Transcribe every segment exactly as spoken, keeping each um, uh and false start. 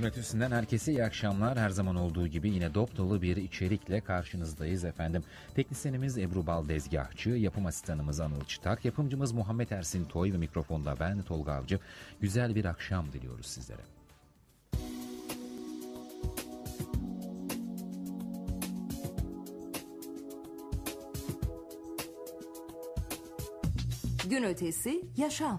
Örtüsü'nden herkese iyi akşamlar. Her zaman olduğu gibi yine dop dolu bir içerikle karşınızdayız efendim. Teknisyenimiz Ebru Baldezgahçı, yapım asistanımız Anıl Çıtak, yapımcımız Muhammed Ersin Toy ve mikrofonda ben Tolga Avcı. Güzel bir akşam diliyoruz sizlere. Gün ötesi yaşam.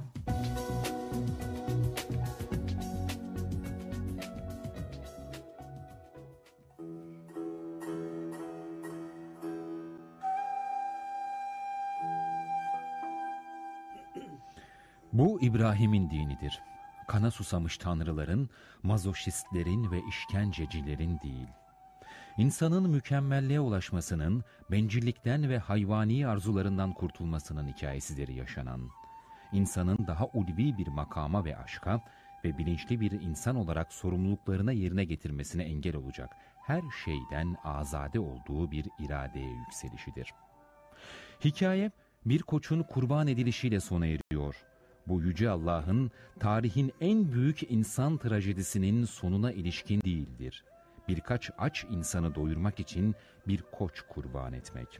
Bu İbrahim'in dinidir. Kana susamış tanrıların, mazoşistlerin ve işkencecilerin değil. İnsanın mükemmelliğe ulaşmasının, bencillikten ve hayvani arzularından kurtulmasının hikayesidir yaşanan. İnsanın daha ulvi bir makama ve aşka ve bilinçli bir insan olarak sorumluluklarına yerine getirmesine engel olacak her şeyden azade olduğu bir iradeye yükselişidir. Hikaye bir koçun kurban edilişiyle sona eriyor. Bu yüce Allah'ın tarihin en büyük insan trajedisinin sonuna ilişkin değildir. Birkaç aç insanı doyurmak için bir koç kurban etmek.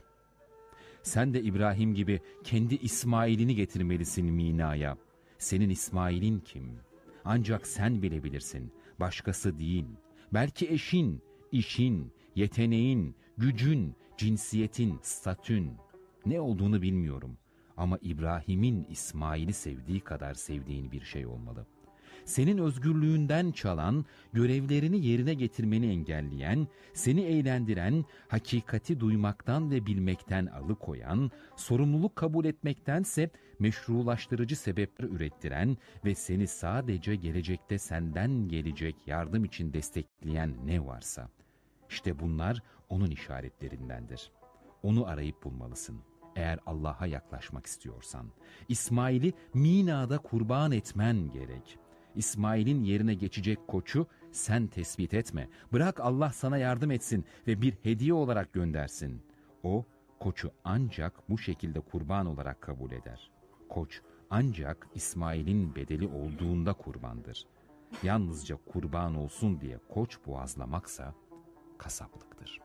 Sen de İbrahim gibi kendi İsmail'ini getirmelisin Mina'ya. Senin İsmail'in kim? Ancak sen bilebilirsin, başkası değil. Belki eşin, işin, yeteneğin, gücün, cinsiyetin, statün. Ne olduğunu bilmiyorum. Ama İbrahim'in İsmail'i sevdiği kadar sevdiğin bir şey olmalı. Senin özgürlüğünden çalan, görevlerini yerine getirmeni engelleyen, seni eğlendiren, hakikati duymaktan ve bilmekten alıkoyan, sorumluluk kabul etmektense meşrulaştırıcı sebepler ürettiren ve seni sadece gelecekte senden gelecek yardım için destekleyen ne varsa. İşte bunlar onun işaretlerindendir. Onu arayıp bulmalısın. Eğer Allah'a yaklaşmak istiyorsan, İsmail'i Mina'da kurban etmen gerek. İsmail'in yerine geçecek koçu sen tespit etme. Bırak Allah sana yardım etsin ve bir hediye olarak göndersin. O, koçu ancak bu şekilde kurban olarak kabul eder. Koç ancak İsmail'in bedeli olduğunda kurbandır. Yalnızca kurban olsun diye koç boğazlamaksa kasaplıktır.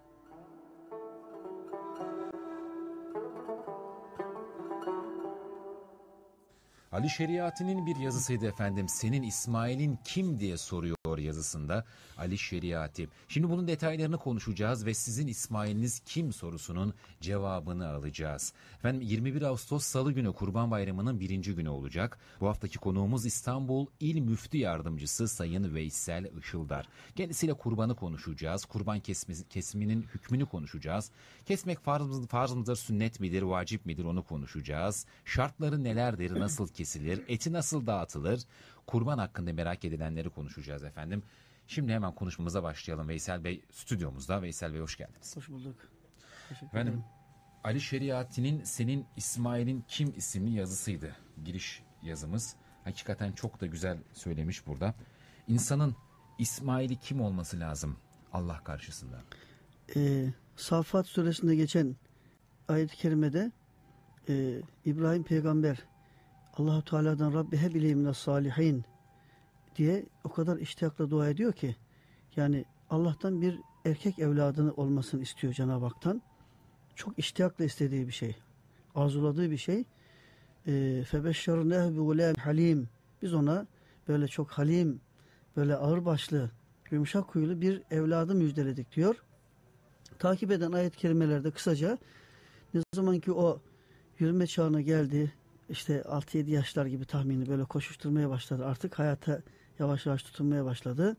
Ali Şeriati'nin bir yazısıydı efendim. Senin İsmail'in kim diye soruyor yazısında Ali Şeriati. Şimdi bunun detaylarını konuşacağız ve sizin İsmail'iniz kim sorusunun cevabını alacağız. Efendim yirmi bir Ağustos Salı günü Kurban Bayramı'nın birinci günü olacak. Bu haftaki konuğumuz İstanbul İl Müftü Yardımcısı Sayın Veysel Işıldar. Kendisiyle kurbanı konuşacağız. Kurban kesmi, kesiminin hükmünü konuşacağız. Kesmek farz, farz mıdır, sünnet midir, vacip midir onu konuşacağız. Şartları nelerdir, nasıl kesilir, eti nasıl dağıtılır? Kurban hakkında merak edilenleri konuşacağız efendim. Şimdi hemen konuşmamıza başlayalım. Veysel Bey stüdyomuzda. Veysel Bey hoş geldiniz. Hoş bulduk. Efendim Ali Şeriati'nin Senin İsmail'in Kim isimli yazısıydı. Giriş yazımız. Hakikaten çok da güzel söylemiş burada. İnsanın İsmail'i kim olması lazım Allah karşısında? Ee, Saffat suresinde geçen ayet-i kerimede e, İbrahim peygamber Allah-u Teala'dan Rabbi heb ileyhimine salihin diye o kadar iştiyakla dua ediyor ki, yani Allah'tan bir erkek evladını olmasını istiyor Cenab-ı Hak'tan. Çok iştiyakla istediği bir şey. Arzuladığı bir şey. Febeşşernehu bi gulâmin halim. Biz ona böyle çok halim, böyle ağırbaşlı, yumuşak huylu bir evladı müjdeledik diyor. Takip eden ayet-i kerimelerde kısaca ne zaman ki o yürüme çağına geldi, işte altı yedi yaşlar gibi tahmini böyle koşuşturmaya başladı. Artık hayata yavaş yavaş tutunmaya başladı.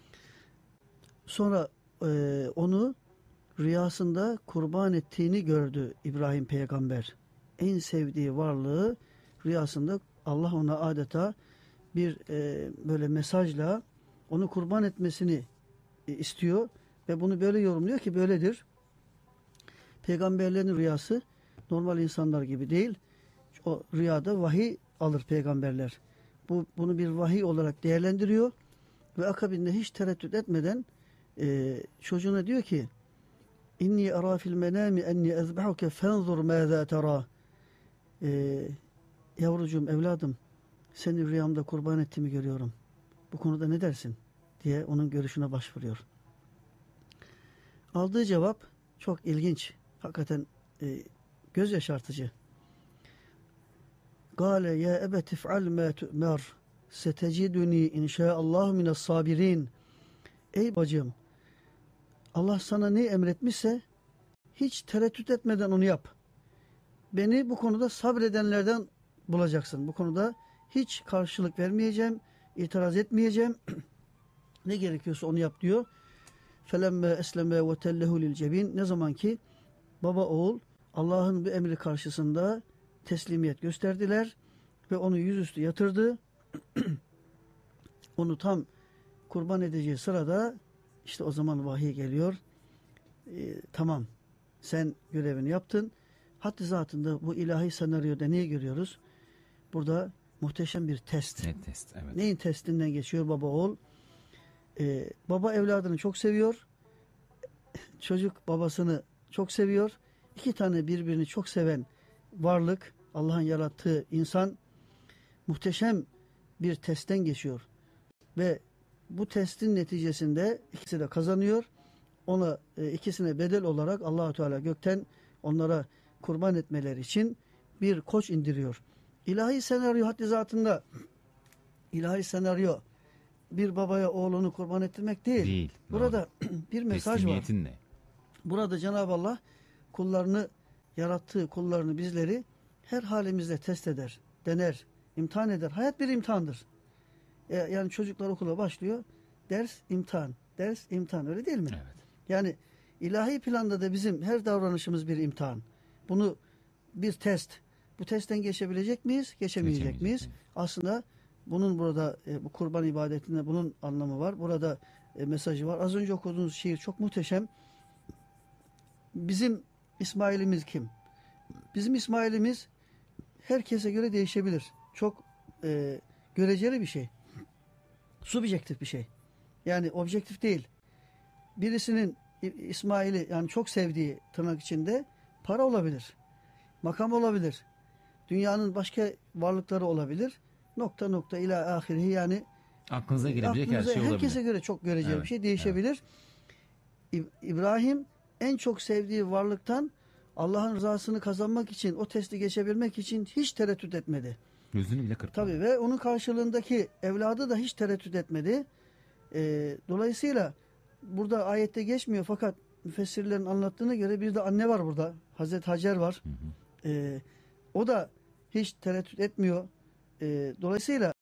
Sonra e, onu rüyasında kurban ettiğini gördü İbrahim peygamber. En sevdiği varlığı rüyasında Allah ona adeta bir e, böyle mesajla onu kurban etmesini e, istiyor ve bunu böyle yorumluyor ki böyledir. Peygamberlerin rüyası normal insanlar gibi değil. O rüyada vahiy alır peygamberler. Bu bunu bir vahiy olarak değerlendiriyor ve akabinde hiç tereddüt etmeden e, çocuğuna diyor ki: İnni ara fil menami enni ezbahuke fenzur mâzâ terâ. Yavrucuğum, evladım, seni rüyamda kurban ettiğimi görüyorum. Bu konuda ne dersin diye onun görüşüne başvuruyor. Aldığı cevap çok ilginç. Hakikaten e, göz yaşartıcı. Gale ya ebeti if'al ma tu'mer seteciduni inşaallah mine's sabirin. Ey bacım, Allah sana ne emretmişse hiç tereddüt etmeden onu yap. Beni bu konuda sabredenlerden bulacaksın. Bu konuda hiç karşılık vermeyeceğim, itiraz etmeyeceğim. Ne gerekiyorsa onu yap diyor. Felemme esleme ve tellehu lil cebin. Ne zaman ki baba oğul Allah'ın bu emri karşısında teslimiyet gösterdiler ve onu yüzüstü yatırdı. Onu tam kurban edeceği sırada işte o zaman vahiy geliyor. Ee, tamam, sen görevini yaptın. Haddi zatında bu ilahi senaryoda neyi görüyoruz? Burada muhteşem bir test. Ne test? Evet. Neyin testinden geçiyor baba oğul? Ee, baba evladını çok seviyor. Çocuk babasını çok seviyor. İki tane birbirini çok seven varlık, Allah'ın yarattığı insan muhteşem bir testten geçiyor. Ve bu testin neticesinde ikisi de kazanıyor. Ona e, ikisine bedel olarak Allah-u Teala gökten onlara kurban etmeleri için bir koç indiriyor. İlahi senaryo haddi zatında ilahi senaryo bir babaya oğlunu kurban ettirmek değil. Değil. Burada bir mesaj var. Teslimiyetin ne? Burada Cenab-ı Allah kullarını yarattığı kullarını bizleri her halimizde test eder, dener, imtihan eder. Hayat bir imtihandır. E, yani çocuklar okula başlıyor. Ders, imtihan. Ders, imtihan. Öyle değil mi? Evet. Yani ilahi planda da bizim her davranışımız bir imtihan. Bunu bir test. Bu testten geçebilecek miyiz? Geçemeyecek Geçemeyecek miyiz? miyiz? Aslında bunun burada e, bu kurban ibadetinde bunun anlamı var. Burada e, mesajı var. Az önce okuduğunuz şiir çok muhteşem. Bizim İsmail'imiz kim? Bizim İsmail'imiz herkese göre değişebilir. Çok e, göreceli bir şey. Subjektif bir şey. Yani objektif değil. Birisinin İsmail'i yani çok sevdiği tırnak içinde para olabilir. Makam olabilir. Dünyanın başka varlıkları olabilir. Nokta nokta ila ahirihi yani Aklınıza gelebilecek aklınıza, her şey olabilir. herkese göre çok göreceli Evet, bir şey değişebilir. Evet. İbrahim en çok sevdiği varlıktan Allah'ın rızasını kazanmak için, o testi geçebilmek için hiç tereddüt etmedi. Gözünü bile kırpmadı. Tabii ve onun karşılığındaki evladı da hiç tereddüt etmedi. Ee, dolayısıyla burada ayette geçmiyor fakat müfessirlerin anlattığına göre bir de anne var burada. Hazreti Hacer var. Hı hı. Ee, o da hiç tereddüt etmiyor. Ee, dolayısıyla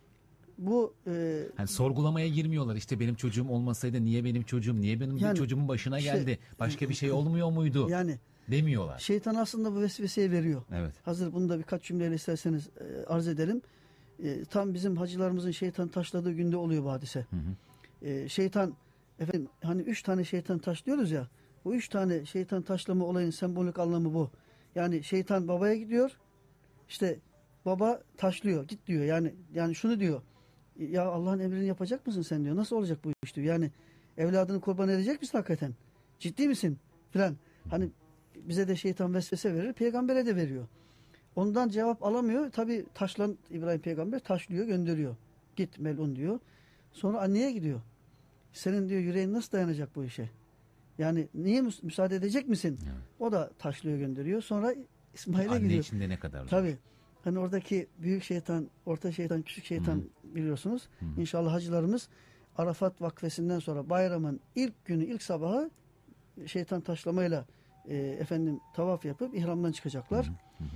bu e, yani sorgulamaya girmiyorlar. İşte benim çocuğum olmasaydı niye benim çocuğum, niye benim yani, çocuğumun başına geldi? Işte, Başka bir şey olmuyor muydu? Yani demiyorlar. Şeytan aslında bu vesveseyi veriyor. Evet. Hazır bunu da birkaç cümleyle isterseniz e, arz edelim. E, tam bizim hacılarımızın şeytan taşladığı günde oluyor bu hadise. Hı hı. E, şeytan efendim hani üç tane şeytan taşlıyoruz ya. Bu üç tane şeytan taşlama olayın sembolik anlamı bu. Yani şeytan babaya gidiyor. İşte baba taşlıyor. Git diyor. Yani yani şunu diyor. Ya Allah'ın emrini yapacak mısın sen diyor. Nasıl olacak bu iş diyor. Yani evladını kurban edecek misin hakikaten? Ciddi misin? Filan. Hani bize de şeytan vesvese verir. Peygambere de veriyor. Ondan cevap alamıyor. Tabi taşlan İbrahim peygamber taşlıyor, gönderiyor. Git melun diyor. Sonra anneye gidiyor. Senin diyor yüreğin nasıl dayanacak bu işe? Yani niye müsaade edecek misin? Evet. O da taşlıyor, gönderiyor. Sonra İsmail'e gidiyor. Anne içinde ne kadar zor. Tabi. Hani oradaki büyük şeytan, orta şeytan, küçük şeytan Hı-hı. biliyorsunuz. Hı-hı. İnşallah hacılarımız Arafat vakfesinden sonra bayramın ilk günü, ilk sabahı şeytan taşlamayla e, efendim tavaf yapıp ihramdan çıkacaklar. Hı hı.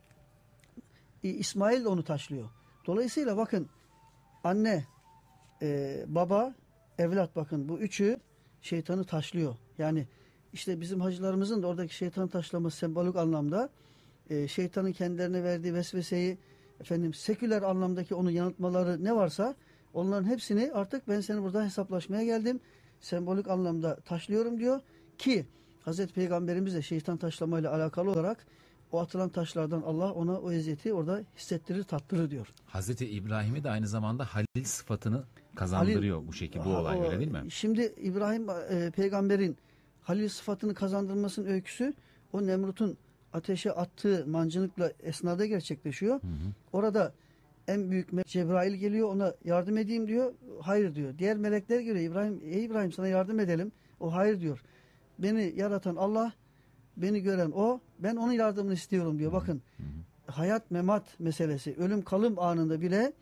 E, İsmail de onu taşlıyor. Dolayısıyla bakın anne, e, baba, evlat bakın bu üçü şeytanı taşlıyor. Yani işte bizim hacılarımızın da oradaki şeytan taşlaması sembolik anlamda e, şeytanın kendilerine verdiği vesveseyi efendim seküler anlamdaki onu yanıltmaları ne varsa onların hepsini artık ben seni burada hesaplaşmaya geldim. Sembolik anlamda taşlıyorum diyor ki Hazreti Peygamberimiz de şeytan taşlamayla alakalı olarak o atılan taşlardan Allah ona o eziyeti orada hissettirir, tattırır diyor. Hazreti İbrahim'e de aynı zamanda Halil sıfatını kazandırıyor Halil, bu şekilde bu olay öyle değil mi? Şimdi İbrahim e, peygamberin Halil sıfatını kazandırmasının öyküsü o Nemrut'un ateşe attığı mancınıkla esnada gerçekleşiyor. Hı hı. Orada en büyük melek Cebrail geliyor, ona yardım edeyim diyor. Hayır diyor. Diğer melekler geliyor. İbrahim, ey İbrahim sana yardım edelim. O hayır diyor. Beni yaratan Allah, beni gören o, ben onun yardımını istiyorum diyor. Bakın, hayat memat meselesi, ölüm kalım anında bile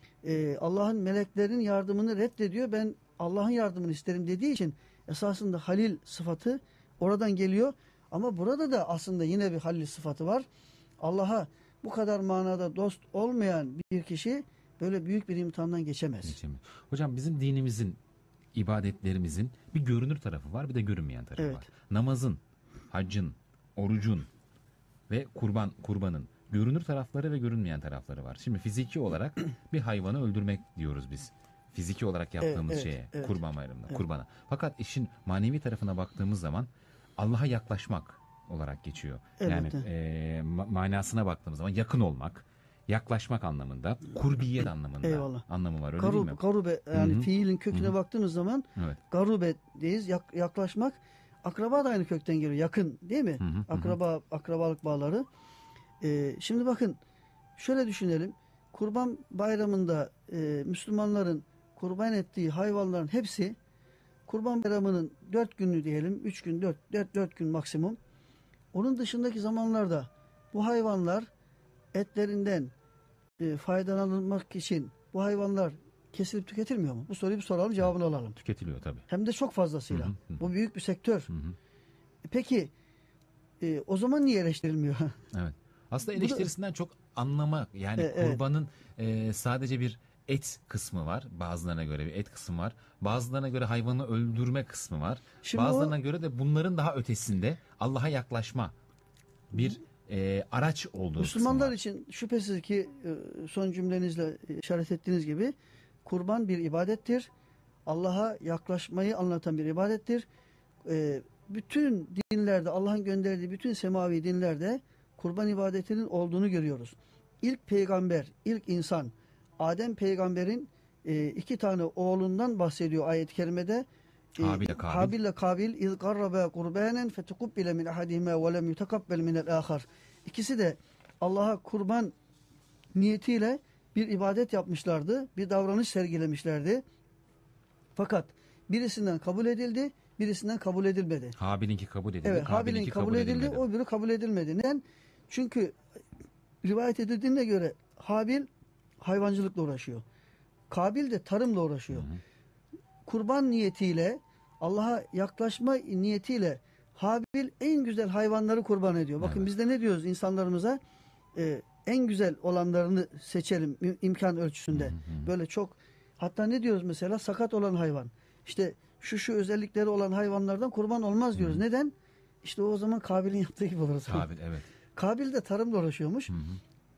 e, Allah'ın meleklerin yardımını reddediyor. Ben Allah'ın yardımını isterim dediği için esasında halil sıfatı oradan geliyor. Ama burada da aslında yine bir halil sıfatı var. Allah'a bu kadar manada dost olmayan bir kişi böyle büyük bir imtihandan geçemez. Geçemez. Hocam bizim dinimizin, ibadetlerimizin bir görünür tarafı var, bir de görünmeyen tarafı Evet. var. Namazın, haccın, orucun ve kurban kurbanın görünür tarafları ve görünmeyen tarafları var. Şimdi fiziki olarak bir hayvanı öldürmek diyoruz biz. Fiziki olarak yaptığımız Evet, şeye, evet. kurban bayramında, Evet. kurbana. Fakat işin manevi tarafına baktığımız zaman Allah'a yaklaşmak olarak geçiyor. Yani Elbette. e, ma- manasına baktığımız zaman yakın olmak, yaklaşmak anlamında, kurbiyet anlamında Eyvallah. anlamı var, öyle değil mi? Garub, garube yani Hı hı. fiilin köküne Hı hı. baktığımız zaman Evet. garube deyiz, yak- yaklaşmak. Akraba da aynı kökten geliyor. Yakın değil mi? Hı hı, hı hı. Akraba, akrabalık bağları. Ee, şimdi bakın şöyle düşünelim. Kurban bayramında e, Müslümanların kurban ettiği hayvanların hepsi kurban bayramının dört günü diyelim. Üç gün, dört, dört, dört gün maksimum. Onun dışındaki zamanlarda bu hayvanlar etlerinden e, faydalanılmak için bu hayvanlar kesilip tüketilmiyor mu? Bu soruyu bir soralım, cevabını alalım. Tüketiliyor tabii. Hem de çok fazlasıyla. Hı hı, hı. Bu büyük bir sektör. Hı hı. Peki e, o zaman niye eleştirilmiyor? Evet. Aslında Bu da- eleştirisinden çok anlama, yani E, evet. kurbanın e, sadece bir et kısmı var. Bazılarına göre bir et kısmı var. Bazılarına göre hayvanı öldürme kısmı var. Şimdi Bazılarına o- göre de bunların daha ötesinde Allah'a yaklaşma bir e, araç olduğu Müslümanlar kısmı var. için şüphesiz ki e, son cümlenizle işaret ettiğiniz gibi kurban bir ibadettir. Allah'a yaklaşmayı anlatan bir ibadettir. E, bütün dinlerde, Allah'ın gönderdiği bütün semavi dinlerde kurban ibadetinin olduğunu görüyoruz. İlk peygamber, ilk insan Adem peygamberin e, iki tane oğlundan bahsediyor ayet-i kerimede. E, Habil ile Kabil. Habil ile Kabil iz qarraba qurbanen fetukubbile min ahadihima ve lem yutakabbel min el-ahar. İkisi de Allah'a kurban niyetiyle bir ibadet yapmışlardı. Bir davranış sergilemişlerdi. Fakat birisinden kabul edildi, birisinden kabul edilmedi. Habil'inki kabul edildi. Evet, Habil'in Kabil'inki kabul edildi, edilmedi. o öbürü kabul edilmedi. Neden? Çünkü rivayet edildiğine göre Habil hayvancılıkla uğraşıyor. Kabil de tarımla uğraşıyor. Hı hı. Kurban niyetiyle, Allah'a yaklaşma niyetiyle Habil en güzel hayvanları kurban ediyor. Bakın Evet. biz de ne diyoruz insanlarımıza? Ee, en güzel olanlarını seçelim im- imkan ölçüsünde. Böyle çok, hatta ne diyoruz mesela? Sakat olan hayvan. İşte şu şu özellikleri olan hayvanlardan kurban olmaz diyoruz. Neden? İşte o zaman Kabil'in yaptığı gibi oluruz. Kabil, evet. Kabil de tarımla uğraşıyormuş. Hı hı.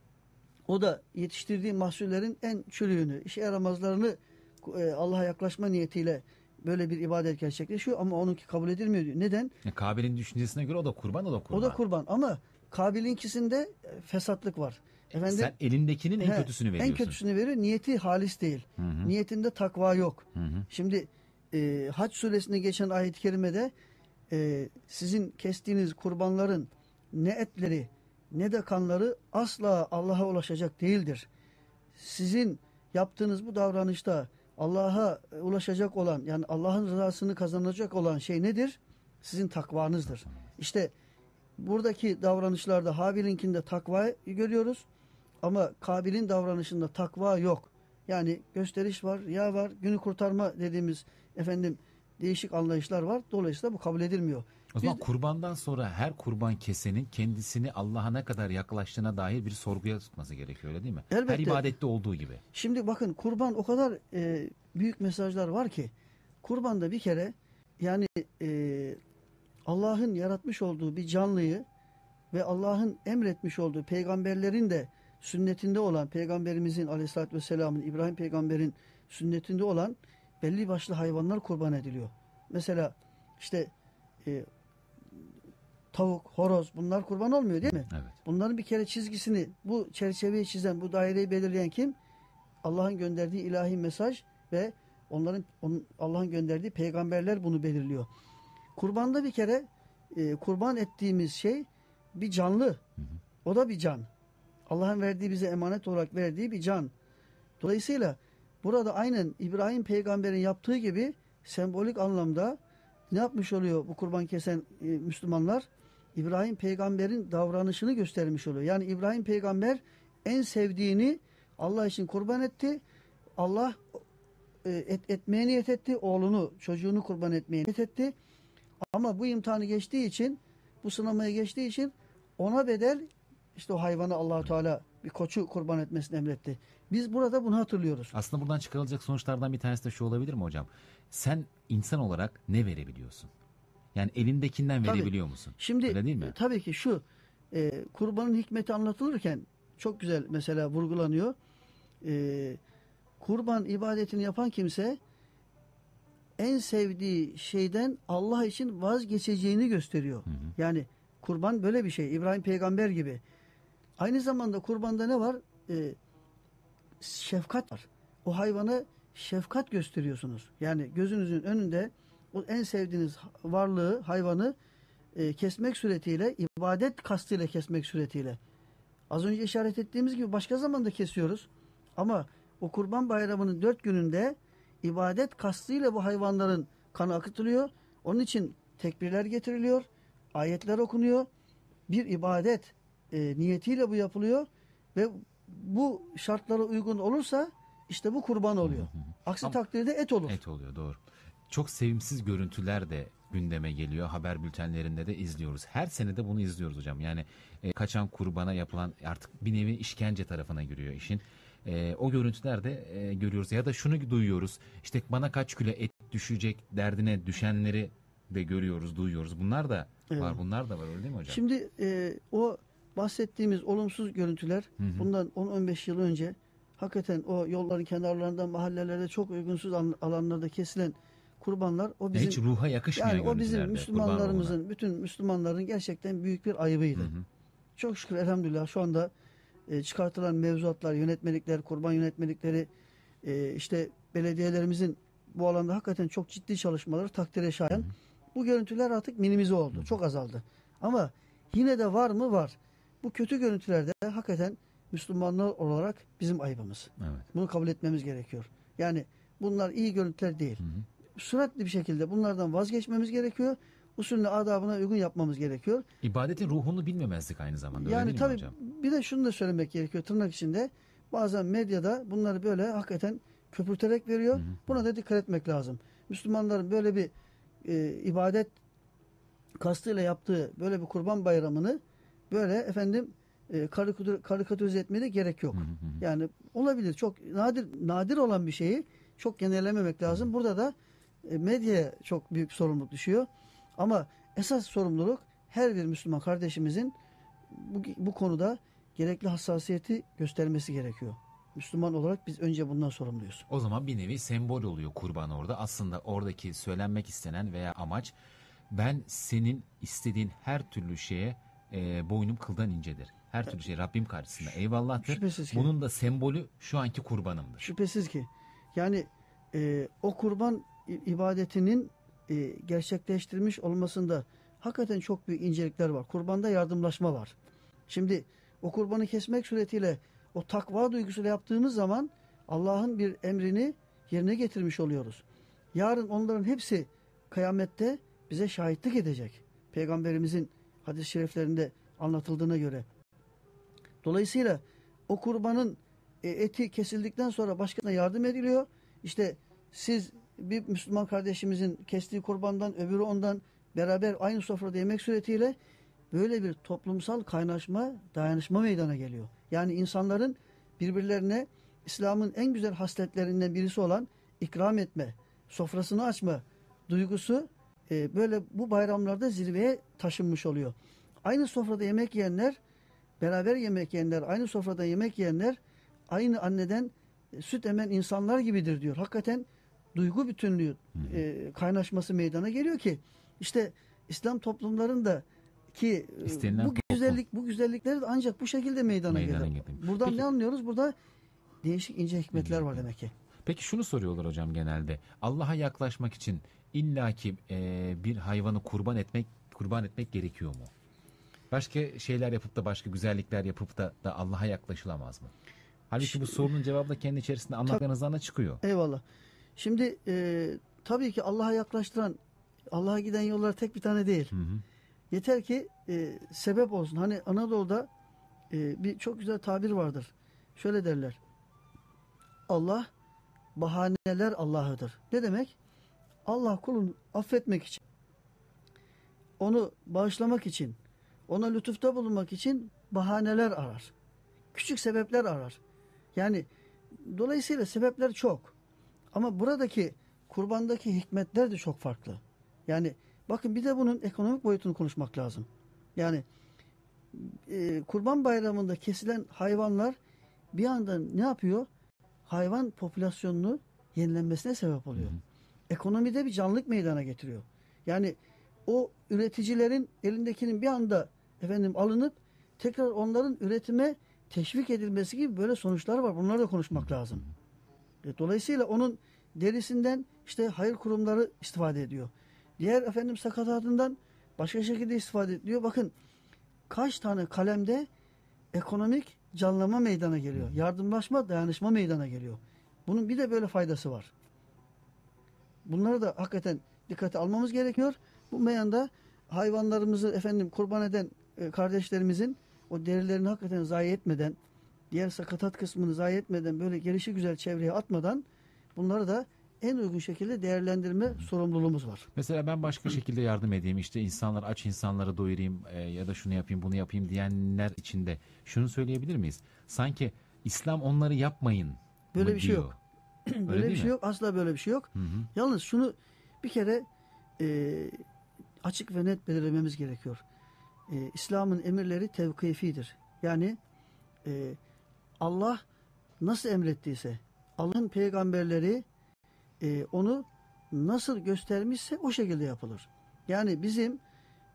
O da yetiştirdiği mahsullerin en çürüğünü, işe yaramazlarını e, Allah'a yaklaşma niyetiyle böyle bir ibadet gerçekleşiyor ama onunki kabul edilmiyor diyor. Neden? Ya Kabil'in düşüncesine göre o da kurban, o da kurban. O da kurban ama Kabil'inkisinde e, fesatlık var. Efendim, Sen elindekinin en he, kötüsünü veriyorsun. En kötüsünü veriyor. Niyeti halis değil. Hı hı. Niyetinde takva yok. Hı hı. Şimdi e, Hac suresinde geçen ayet-i kerimede e, sizin kestiğiniz kurbanların ne etleri ne de kanları asla Allah'a ulaşacak değildir. Sizin yaptığınız bu davranışta Allah'a ulaşacak olan, yani Allah'ın rızasını kazanacak olan şey nedir? Sizin takvanızdır. İşte buradaki davranışlarda Habil'inkinde takvayı görüyoruz ama Kabil'in davranışında takva yok. Yani gösteriş var, ya var, günü kurtarma dediğimiz efendim değişik anlayışlar var. Dolayısıyla bu kabul edilmiyor. O zaman Biz- kurbandan sonra her kurban kesenin kendisini Allah'a ne kadar yaklaştığına dair bir sorguya tutması gerekiyor, öyle değil mi? Her Elbette. ibadette olduğu gibi. Şimdi bakın kurban o kadar e, büyük mesajlar var ki kurbanda bir kere yani e, Allah'ın yaratmış olduğu bir canlıyı ve Allah'ın emretmiş olduğu peygamberlerin de sünnetinde olan, peygamberimizin aleyhissalatü vesselamın, İbrahim peygamberin sünnetinde olan belli başlı hayvanlar kurban ediliyor. Mesela işte e, tavuk, horoz bunlar kurban olmuyor değil mi? Evet. Bunların bir kere çizgisini, bu çerçeveyi çizen, bu daireyi belirleyen kim? Allah'ın gönderdiği ilahi mesaj ve onların onun, Allah'ın gönderdiği peygamberler bunu belirliyor. Kurbanda bir kere e, kurban ettiğimiz şey bir canlı. O da bir can. Allah'ın verdiği, bize emanet olarak verdiği bir can. Dolayısıyla burada aynen İbrahim peygamberin yaptığı gibi sembolik anlamda ne yapmış oluyor bu kurban kesen e, Müslümanlar? İbrahim peygamberin davranışını göstermiş oluyor. Yani İbrahim peygamber en sevdiğini Allah için kurban etti. Allah e, et, etmeye niyet etti. Oğlunu, çocuğunu kurban etmeye niyet etti. Ama bu imtihanı geçtiği için, bu sınamayı geçtiği için ona bedel işte o hayvanı Allah Teala bir koçu kurban etmesini emretti. Biz burada bunu hatırlıyoruz. Aslında buradan çıkarılacak sonuçlardan bir tanesi de şu olabilir mi hocam? Sen insan olarak ne verebiliyorsun? Yani elindekinden Tabii. verebiliyor musun? Şimdi Öyle değil mi? e, tabii ki şu e, kurbanın hikmeti anlatılırken çok güzel mesela vurgulanıyor. E, kurban ibadetini yapan kimse en sevdiği şeyden Allah için vazgeçeceğini gösteriyor. Hı hı. Yani kurban böyle bir şey. İbrahim peygamber gibi. Aynı zamanda kurbanda ne var? E, şefkat var. O hayvana şefkat gösteriyorsunuz. Yani gözünüzün önünde o en sevdiğiniz varlığı, hayvanı e, kesmek suretiyle, ibadet kastıyla kesmek suretiyle. Az önce işaret ettiğimiz gibi başka zamanda kesiyoruz. Ama o kurban bayramının dört gününde ibadet kastıyla bu hayvanların kanı akıtılıyor. Onun için tekbirler getiriliyor, ayetler okunuyor. Bir ibadet e, niyetiyle bu yapılıyor ve bu şartlara uygun olursa işte bu kurban oluyor. Hı hı. Aksi Ama takdirde et olur. et oluyor, doğru. Çok sevimsiz görüntüler de gündeme geliyor. Haber bültenlerinde de izliyoruz. Her sene de bunu izliyoruz hocam. Yani e, kaçan kurbana yapılan artık bir nevi işkence tarafına giriyor işin. E, o görüntüler de e, görüyoruz. Ya da şunu duyuyoruz. İşte bana kaç kilo et düşecek derdine düşenleri de görüyoruz, duyuyoruz. Bunlar da Evet. var. Bunlar da var, öyle değil mi hocam? Şimdi e, o bahsettiğimiz olumsuz görüntüler Hı hı. bundan on on beş yıl önce hakikaten o yolların kenarlarında, mahallelerde çok uygunsuz an- alanlarda kesilen kurbanlar o bizim Hiç ruha yakışmayan yani o bizim görüntülerde, kurban Müslümanlarımızın, bütün Müslümanların gerçekten büyük bir ayıbıydı. Hı hı. Çok şükür elhamdülillah şu anda e, çıkartılan mevzuatlar, yönetmelikler, kurban yönetmelikleri, e, işte belediyelerimizin bu alanda hakikaten çok ciddi çalışmaları takdire şayan. Bu görüntüler artık minimize oldu. Çok azaldı. Ama yine de var mı? Var. Bu kötü görüntülerde hakikaten Müslümanlar olarak bizim ayıbımız. Evet. Bunu kabul etmemiz gerekiyor. Yani bunlar iyi görüntüler değil. Hı hı. Süratli bir şekilde bunlardan vazgeçmemiz gerekiyor. Usulüne, adabına uygun yapmamız gerekiyor. İbadetin ruhunu bilmemezlik aynı zamanda. Yani öyle değil tabii mi hocam? bir de şunu da söylemek gerekiyor tırnak içinde. Bazen medyada bunları böyle hakikaten köpürterek veriyor. Hı hı. Buna da dikkat etmek lazım. Müslümanların böyle bir e, ibadet kastıyla yaptığı böyle bir kurban bayramını böyle efendim e, karikatür, karikatürize etmeye de gerek yok. Hı hı hı. Yani olabilir. Çok nadir nadir olan bir şeyi çok genellememek lazım. Burada da e, medyaya çok büyük sorumluluk düşüyor. Ama esas sorumluluk her bir Müslüman kardeşimizin bu, bu konuda gerekli hassasiyeti göstermesi gerekiyor. Müslüman olarak biz önce bundan sorumluyuz. O zaman bir nevi sembol oluyor kurban orada. Aslında oradaki söylenmek istenen veya amaç, ben senin istediğin her türlü şeye e, boynum kıldan incedir. Her türlü şey Rabbim karşısında eyvallahtır. Şüphesiz ki. Bunun da sembolü şu anki kurbanımdır. Şüphesiz ki. Yani e, o kurban i- ibadetinin e, gerçekleştirmiş olmasında hakikaten çok büyük incelikler var. Kurbanda yardımlaşma var. Şimdi o kurbanı kesmek suretiyle o takva duygusuyla yaptığımız zaman Allah'ın bir emrini yerine getirmiş oluyoruz. Yarın onların hepsi kıyamette bize şahitlik edecek. Peygamberimizin hadis-i şeriflerinde anlatıldığına göre. Dolayısıyla o kurbanın e, eti kesildikten sonra başkasına yardım ediliyor. İşte siz bir Müslüman kardeşimizin kestiği kurbandan öbürü ondan beraber aynı sofrada yemek suretiyle böyle bir toplumsal kaynaşma, dayanışma meydana geliyor. Yani insanların birbirlerine İslam'ın en güzel hasletlerinden birisi olan ikram etme, sofrasını açma duygusu e, böyle bu bayramlarda zirveye taşınmış oluyor. Aynı sofrada yemek yiyenler, beraber yemek yiyenler, aynı sofrada yemek yiyenler aynı anneden e, süt emen insanlar gibidir diyor. Hakikaten duygu bütünlüğü e, kaynaşması meydana geliyor ki işte İslam toplumlarında ki e, İstenilen bu toplum. güzellik bu güzellikleri de ancak bu şekilde meydana, Meydana gelir. gelir. Buradan Peki- ne anlıyoruz? Burada değişik ince hikmetler var demek ki. Peki şunu soruyorlar hocam genelde. Allah'a yaklaşmak için illaki e, bir hayvanı kurban etmek kurban etmek gerekiyor mu? Başka şeyler yapıp da başka güzellikler yapıp da, da Allah'a yaklaşılamaz mı? Halbuki bu sorunun cevabı da kendi içerisinde anlattıklarınızdan da çıkıyor. Eyvallah. Şimdi e, tabii ki Allah'a yaklaştıran, Allah'a giden yollar tek bir tane değil. Hı hı. Yeter ki e, sebep olsun. Hani Anadolu'da e, bir çok güzel tabir vardır. Şöyle derler. Allah bahaneler Allah'ıdır. Ne demek? Allah kulunu affetmek için, onu bağışlamak için, ona lütufta bulunmak için bahaneler arar. Küçük sebepler arar. Yani dolayısıyla sebepler çok. Ama buradaki kurbandaki hikmetler de çok farklı. Yani bakın bir de bunun ekonomik boyutunu konuşmak lazım. Yani e, Kurban Bayramı'nda kesilen hayvanlar bir anda ne yapıyor? Hayvan popülasyonunu yenilenmesine sebep oluyor. Hı hı. Ekonomide bir canlılık meydana getiriyor. Yani o üreticilerin elindekinin bir anda efendim alınıp tekrar onların üretime teşvik edilmesi gibi böyle sonuçlar var. Bunları da konuşmak lazım. E, dolayısıyla onun derisinden işte hayır kurumları istifade ediyor. Diğer efendim sakatatından başka şekilde istifade ediliyor. Bakın kaç tane kalemde ekonomik canlanma meydana geliyor. Yardımlaşma, dayanışma meydana geliyor. Bunun bir de böyle faydası var. Bunları da hakikaten dikkate almamız gerekiyor. Bu meyanda hayvanlarımızı efendim kurban eden e, kardeşlerimizin o derilerini hakikaten zayi etmeden, diğer sakatat kısmını zayi etmeden, böyle gelişi güzel çevreye atmadan bunları da en uygun şekilde değerlendirme sorumluluğumuz var. Mesela ben başka şekilde yardım edeyim, işte insanlar aç insanları doyurayım e, ya da şunu yapayım bunu yapayım diyenler için de şunu söyleyebilir miyiz? Sanki İslam onları yapmayın böyle bir şey diyor. yok. Böyle bir şey mi? yok. Asla böyle bir şey yok. Hı hı. Yalnız şunu bir kere e, açık ve net belirlememiz gerekiyor. E, İslam'ın emirleri tevkifidir. Yani e, Allah nasıl emrettiyse, Allah'ın peygamberleri e, onu nasıl göstermişse o şekilde yapılır. Yani bizim e,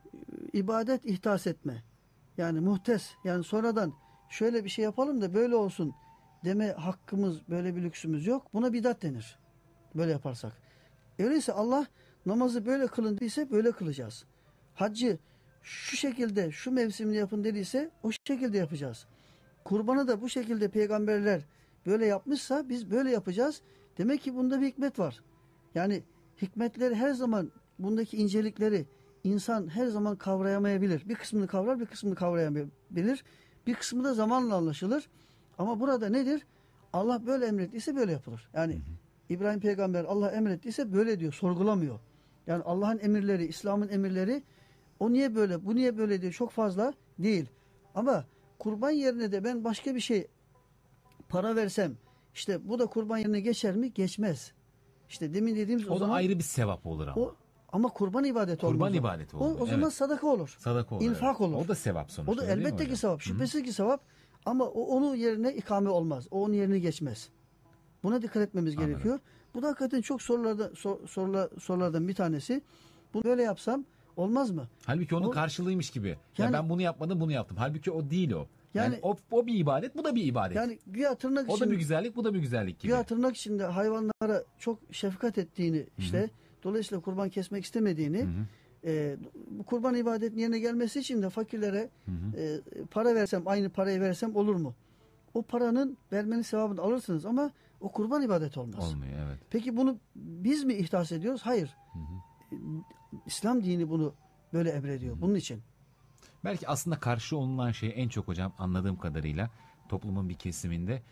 ibadet ihdas etme, yani muhtes, yani sonradan şöyle bir şey yapalım da böyle olsun deme hakkımız, böyle bir lüksümüz yok. Buna bidat denir. Böyle yaparsak. Öyleyse Allah namazı böyle kılın dediyse böyle kılacağız. Haccı şu şekilde, şu mevsimini yapın dediyse o şekilde yapacağız. Kurbanı da bu şekilde peygamberler böyle yapmışsa biz böyle yapacağız. Demek ki bunda bir hikmet var. Yani hikmetleri her zaman, bundaki incelikleri insan her zaman kavrayamayabilir. Bir kısmını kavrar, bir kısmını kavrayamayabilir. Bir kısmı da zamanla anlaşılır. Ama burada nedir? Allah böyle emrettiyse böyle yapılır. Yani hı hı. İbrahim peygamber Allah emrettiyse böyle diyor, sorgulamıyor. Yani Allah'ın emirleri, İslam'ın emirleri o niye böyle, bu niye böyle diyor çok fazla değil. Ama kurban yerine de ben başka bir şey para versem, işte bu da kurban yerine geçer mi? Geçmez. İşte demin dediğimiz o, o da zaman ayrı bir sevap olur ama. O, ama kurban ibadeti olur. Kurban ibadeti olur. O, o zaman evet. sadaka olur. Sadaka olur. İnfak evet. olur. O da sevap sonuçta. O da elbette ki sevap. Şüphesiz Hı-hı. ki sevap. Ama o, onun yerine ikame olmaz. O onun yerine geçmez. Buna dikkat etmemiz Anladım. gerekiyor. Bu da hakikaten çok sorularda, sor, sorular, sorulardan bir tanesi. Bunu böyle yapsam olmaz mı? Halbuki onun o, karşılığıymış gibi. Yani, ya ben bunu yapmadım, bunu yaptım. Halbuki o değil o. Yani, yani o, o bir ibadet, bu da bir ibadet. Yani güya tırnak o için, da bir güzellik, bu da bir güzellik gibi. Güya tırnak içinde hayvanlara çok şefkat ettiğini, işte Hı-hı. dolayısıyla kurban kesmek istemediğini, e, bu kurban ibadetin yerine gelmesi için de fakirlere e, para versem, aynı parayı versem olur mu? O paranın vermenin sevabını alırsınız ama o kurban ibadeti olmaz. Olmuyor, evet. Peki bunu biz mi ihdas ediyoruz? Hayır. Hı-hı. İslam dini bunu böyle emrediyor. Hı-hı. Bunun için. Belki aslında karşı olunan şey en çok hocam anladığım kadarıyla toplumun bir kesiminde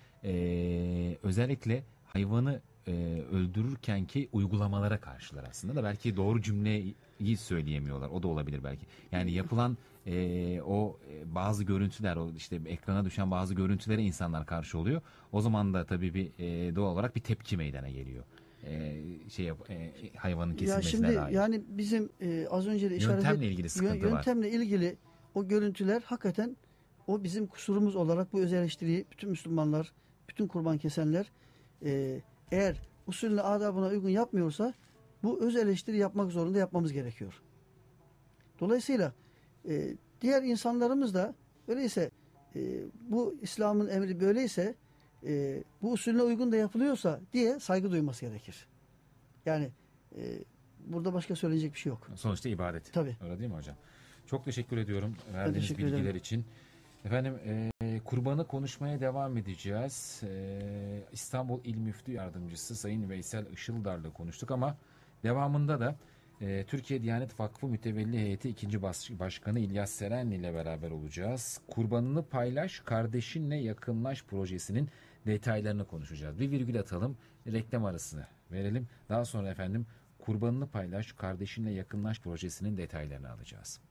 e, özellikle hayvanı e, öldürürkenki uygulamalara karşılar aslında da belki doğru cümleyi söyleyemiyorlar. O da olabilir belki. Yani yapılan e, o e, bazı görüntüler, o işte ekrana düşen bazı görüntülere insanlar karşı oluyor. O zaman da tabii bir e, doğal olarak bir tepki meydana geliyor. Ee, şey yap, e, hayvanın kesilmesine ya şimdi, dair. Yani bizim e, az önce de işaret yöntemle ilgili sıkıntı yöntemle var. Yöntemle ilgili o görüntüler hakikaten o bizim kusurumuz olarak bu öz eleştiriyi bütün Müslümanlar, bütün kurban kesenler e, eğer usulüne adabına uygun yapmıyorsa bu öz eleştiri yapmak zorunda, yapmamız gerekiyor. Dolayısıyla e, diğer insanlarımız da öyleyse e, bu İslam'ın emri böyleyse e, bu usulüne uygun da yapılıyorsa diye saygı duyması gerekir. Yani e, burada başka söyleyecek bir şey yok. Sonuçta ibadet. Tabii. Öyle değil mi hocam? Çok teşekkür ediyorum verdiğiniz teşekkür bilgiler ederim. için. Efendim e, kurbanı konuşmaya devam edeceğiz. Ee, İstanbul İl Müftü Yardımcısı Sayın Veysel Işıldar'la konuştuk ama devamında da e, Türkiye Diyanet Vakfı Mütevelli Heyeti ikinci Başkanı İlyas Serenli ile beraber olacağız. Kurbanını paylaş, kardeşinle yakınlaş projesinin detaylarını konuşacağız. Bir virgül atalım, reklam arasını verelim. Daha sonra efendim kurbanını paylaş, kardeşinle yakınlaş projesinin detaylarını alacağız.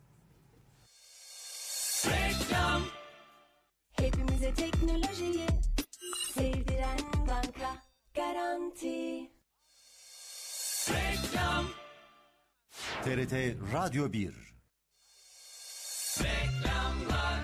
Reklam. Hepimize teknolojiyi sevdiren banka Garanti. Reklam. T R T Radyo bir. Reklamlar.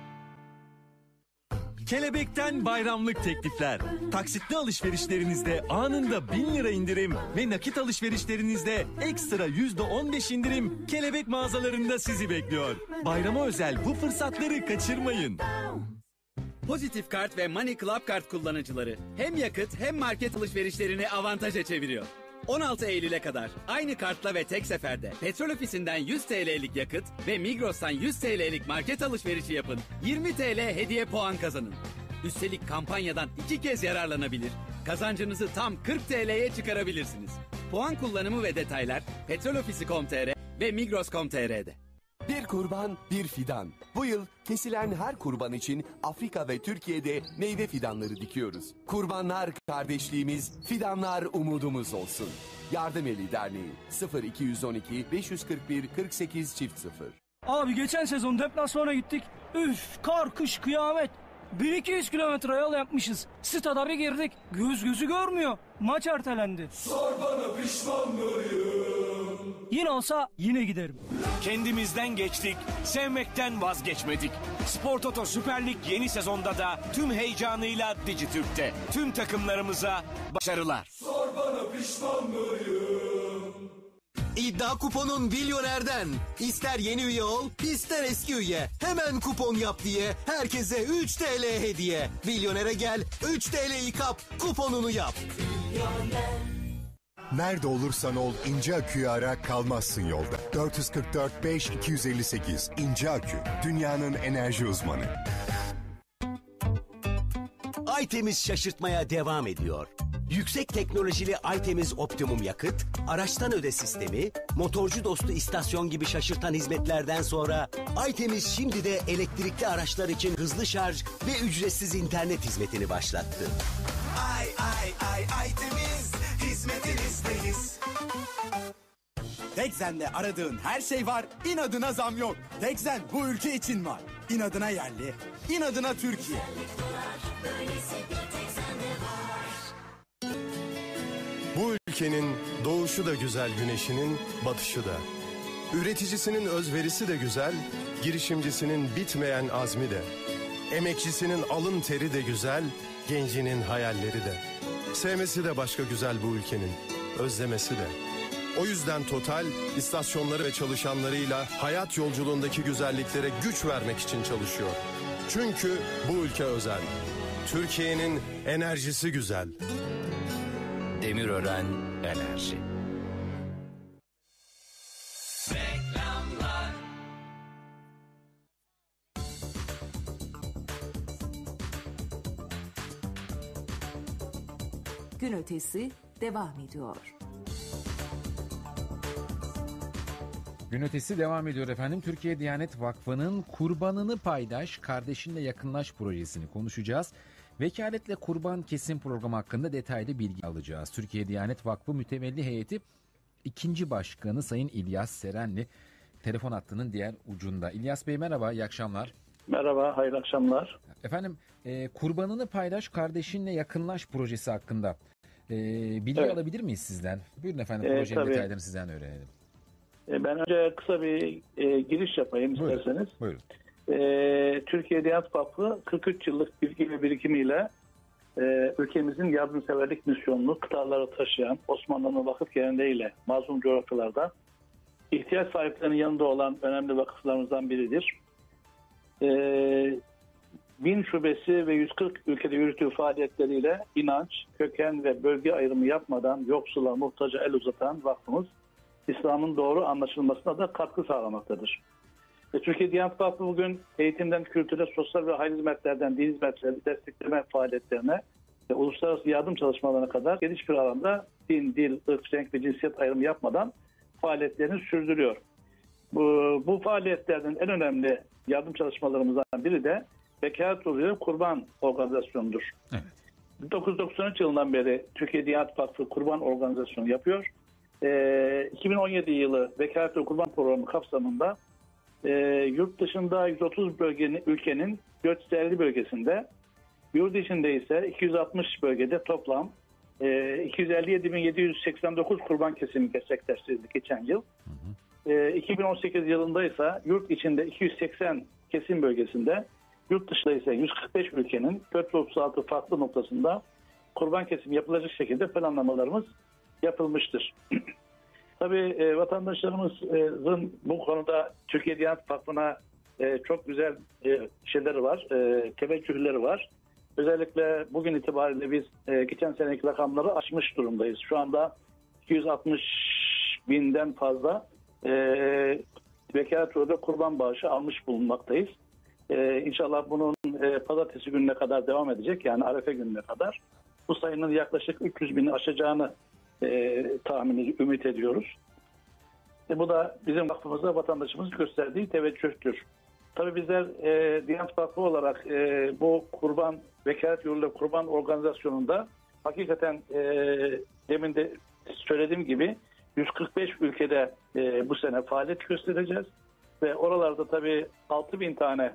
Kelebek'ten bayramlık teklifler. Taksitli alışverişlerinizde anında bin lira indirim ve nakit alışverişlerinizde ekstra yüzde on beş indirim Kelebek mağazalarında sizi bekliyor. Bayrama özel bu fırsatları kaçırmayın. Pozitif Kart ve Money Club Kart kullanıcıları hem yakıt hem market alışverişlerini avantaja çeviriyor. on altı Eylül'e kadar aynı kartla ve tek seferde Petrol Ofisi'nden yüz T L'lik yakıt ve Migros'tan yüz T L'lik market alışverişi yapın. yirmi T L hediye puan kazanın. Üstelik kampanyadan iki kez yararlanabilir. Kazancınızı tam kırk T L'ye çıkarabilirsiniz. Puan kullanımı ve detaylar petrolofisi nokta com nokta tr ve migros nokta com nokta tr'de. Bir kurban, bir fidan. Bu yıl kesilen her kurban için Afrika ve Türkiye'de meyve fidanları dikiyoruz. Kurbanlar kardeşliğimiz, fidanlar umudumuz olsun. Yardım Eli Derneği sıfır iki yüz on iki beş kırk bir kırk sekiz çift sıfır. Abi geçen sezon deplasmana gittik. Üf, kar, kış, kıyamet. bin iki yüz kilometre yol yapmışız. Stada bir girdik. Göz gözü görmüyor. Maç ertelendi. Sor bana pişman mıyım? Yine olsa yine giderim. Kendimizden geçtik, sevmekten vazgeçmedik. Spor Toto Süper Lig yeni sezonda da tüm heyecanıyla Dijitürk'te. Tüm takımlarımıza başarılar. Sor bana pişman mıyım? İddia kuponun Milyoner'den. İster yeni üye ol, ister eski üye. Hemen kupon yap diye herkese üç T L hediye. Milyoner'e gel, üç T L'yi kap, kuponunu yap. Nerede olursan ol İnce Akü'yü ara, kalmazsın yolda. dört yüz kırk dört beş iki yüz elli sekiz İnce Akü, dünyanın enerji uzmanı. Aytemiz şaşırtmaya devam ediyor. Yüksek teknolojili Aytemiz Optimum yakıt, araçtan öde sistemi, motorcu dostu istasyon gibi şaşırtan hizmetlerden sonra Aytemiz şimdi de elektrikli araçlar için hızlı şarj ve ücretsiz internet hizmetini başlattı. Ay ay ay Aytemiz, hizmetinizdeyiz. Tekzen'de aradığın her şey var, inadına zam yok. Tekzen bu ülke için var. İnadına yerli, inadına Türkiye. Bu ülkenin doğuşu da güzel, güneşinin batışı da. Üreticisinin özverisi de güzel, girişimcisinin bitmeyen azmi de. Emekçisinin alın teri de güzel, gencinin hayalleri de. Sevmesi de başka güzel bu ülkenin, özlemesi de. O yüzden Total, istasyonları ve çalışanlarıyla hayat yolculuğundaki güzelliklere güç vermek için çalışıyor. Çünkü bu ülke özel. Türkiye'nin enerjisi güzel. Demirören Enerji. Reklamlar. Gün ötesi devam ediyor. Gün ötesi devam ediyor efendim. Türkiye Diyanet Vakfı'nın Kurbanını Paylaş, Kardeşinle Yakınlaş projesini konuşacağız. Vekaletle kurban kesim programı hakkında detaylı bilgi alacağız. Türkiye Diyanet Vakfı Mütevelli Heyeti ikinci Başkanı Sayın İlyas Serenli telefon hattının diğer ucunda. İlyas Bey merhaba, iyi akşamlar. Merhaba, hayırlı akşamlar. Efendim, e, Kurbanını Paylaş, Kardeşinle Yakınlaş projesi hakkında e, bilgi evet. alabilir miyiz sizden? Buyurun efendim, projenin e, detaylarını sizden öğrenelim. E, ben önce kısa bir e, giriş yapayım Buyurun. isterseniz. Buyurun. Ee, Türkiye Diyanet Vakfı kırk üç yıllık bilgi ve birikimiyle e, ülkemizin yardımseverlik misyonunu kıtalara taşıyan, Osmanlı'nın vakıf geleneğiyle mazlum coğrafyalarda ihtiyaç sahiplerinin yanında olan önemli vakıflarımızdan biridir. Ee, bin şubesi ve yüz kırk ülkede yürüttüğü faaliyetleriyle inanç, köken ve bölge ayrımı yapmadan yoksula, muhtaca el uzatan vakfımız İslam'ın doğru anlaşılmasına da katkı sağlamaktadır. E, Türkiye Diyanet Vakfı bugün eğitimden kültüre, sosyal ve hayır hizmetlerden din hizmetleri, destekleme faaliyetlerine, e, uluslararası yardım çalışmalarına kadar geniş bir alanda din, dil, ırk, renk ve cinsiyet ayrımı yapmadan faaliyetlerini sürdürüyor. Bu, bu faaliyetlerden en önemli yardım çalışmalarımızdan biri de Vekalet Yoluyla Kurban Organizasyonu'dur. Evet. bin dokuz yüz doksan üç yılından beri Türkiye Diyanet Vakfı Kurban Organizasyonu yapıyor. E, iki bin on yedi yılı Vekalet Yoluyla Kurban Programı kapsamında e, yurt dışında yüz otuz bölgenin, ülkenin dört yüz elli bölgesinde, yurt içinde ise iki yüz altmış bölgede toplam e, iki yüz elli yedi bin yedi yüz seksen dokuz kurban kesimi gerçekleştirildi geçen yıl. Hı hı. E, iki bin on sekiz yılında ise yurt içinde iki yüz seksen kesim bölgesinde, yurt dışında ise yüz kırk beş ülkenin dört yüz otuz altı farklı noktasında kurban kesimi yapılacak şekilde planlamalarımız yapılmıştır. Tabii e, vatandaşlarımızın bu konuda Türkiye Diyanet Vakfı'na e, çok güzel e, şeyleri var, e, teveccühleri var. Özellikle bugün itibariyle biz e, geçen seneki rakamları aşmış durumdayız. Şu anda iki yüz altmış binden fazla e, vekalet yoluyla kurban bağışı almış bulunmaktayız. Ee, İnşallah bunun e, pazartesi gününe kadar devam edecek. Yani Arefe gününe kadar. Bu sayının yaklaşık üç yüz bini aşacağını e, tahmin ümit ediyoruz. E, bu da bizim vakfımızda vatandaşımız gösterdiği teveccühtür. Tabii bizler e, Diyanet Vakfı olarak e, bu kurban, vekalet yoluyla kurban organizasyonunda hakikaten e, demin de söylediğim gibi yüz kırk beş ülkede e, bu sene faaliyet göstereceğiz. Ve oralarda tabii altı bin tane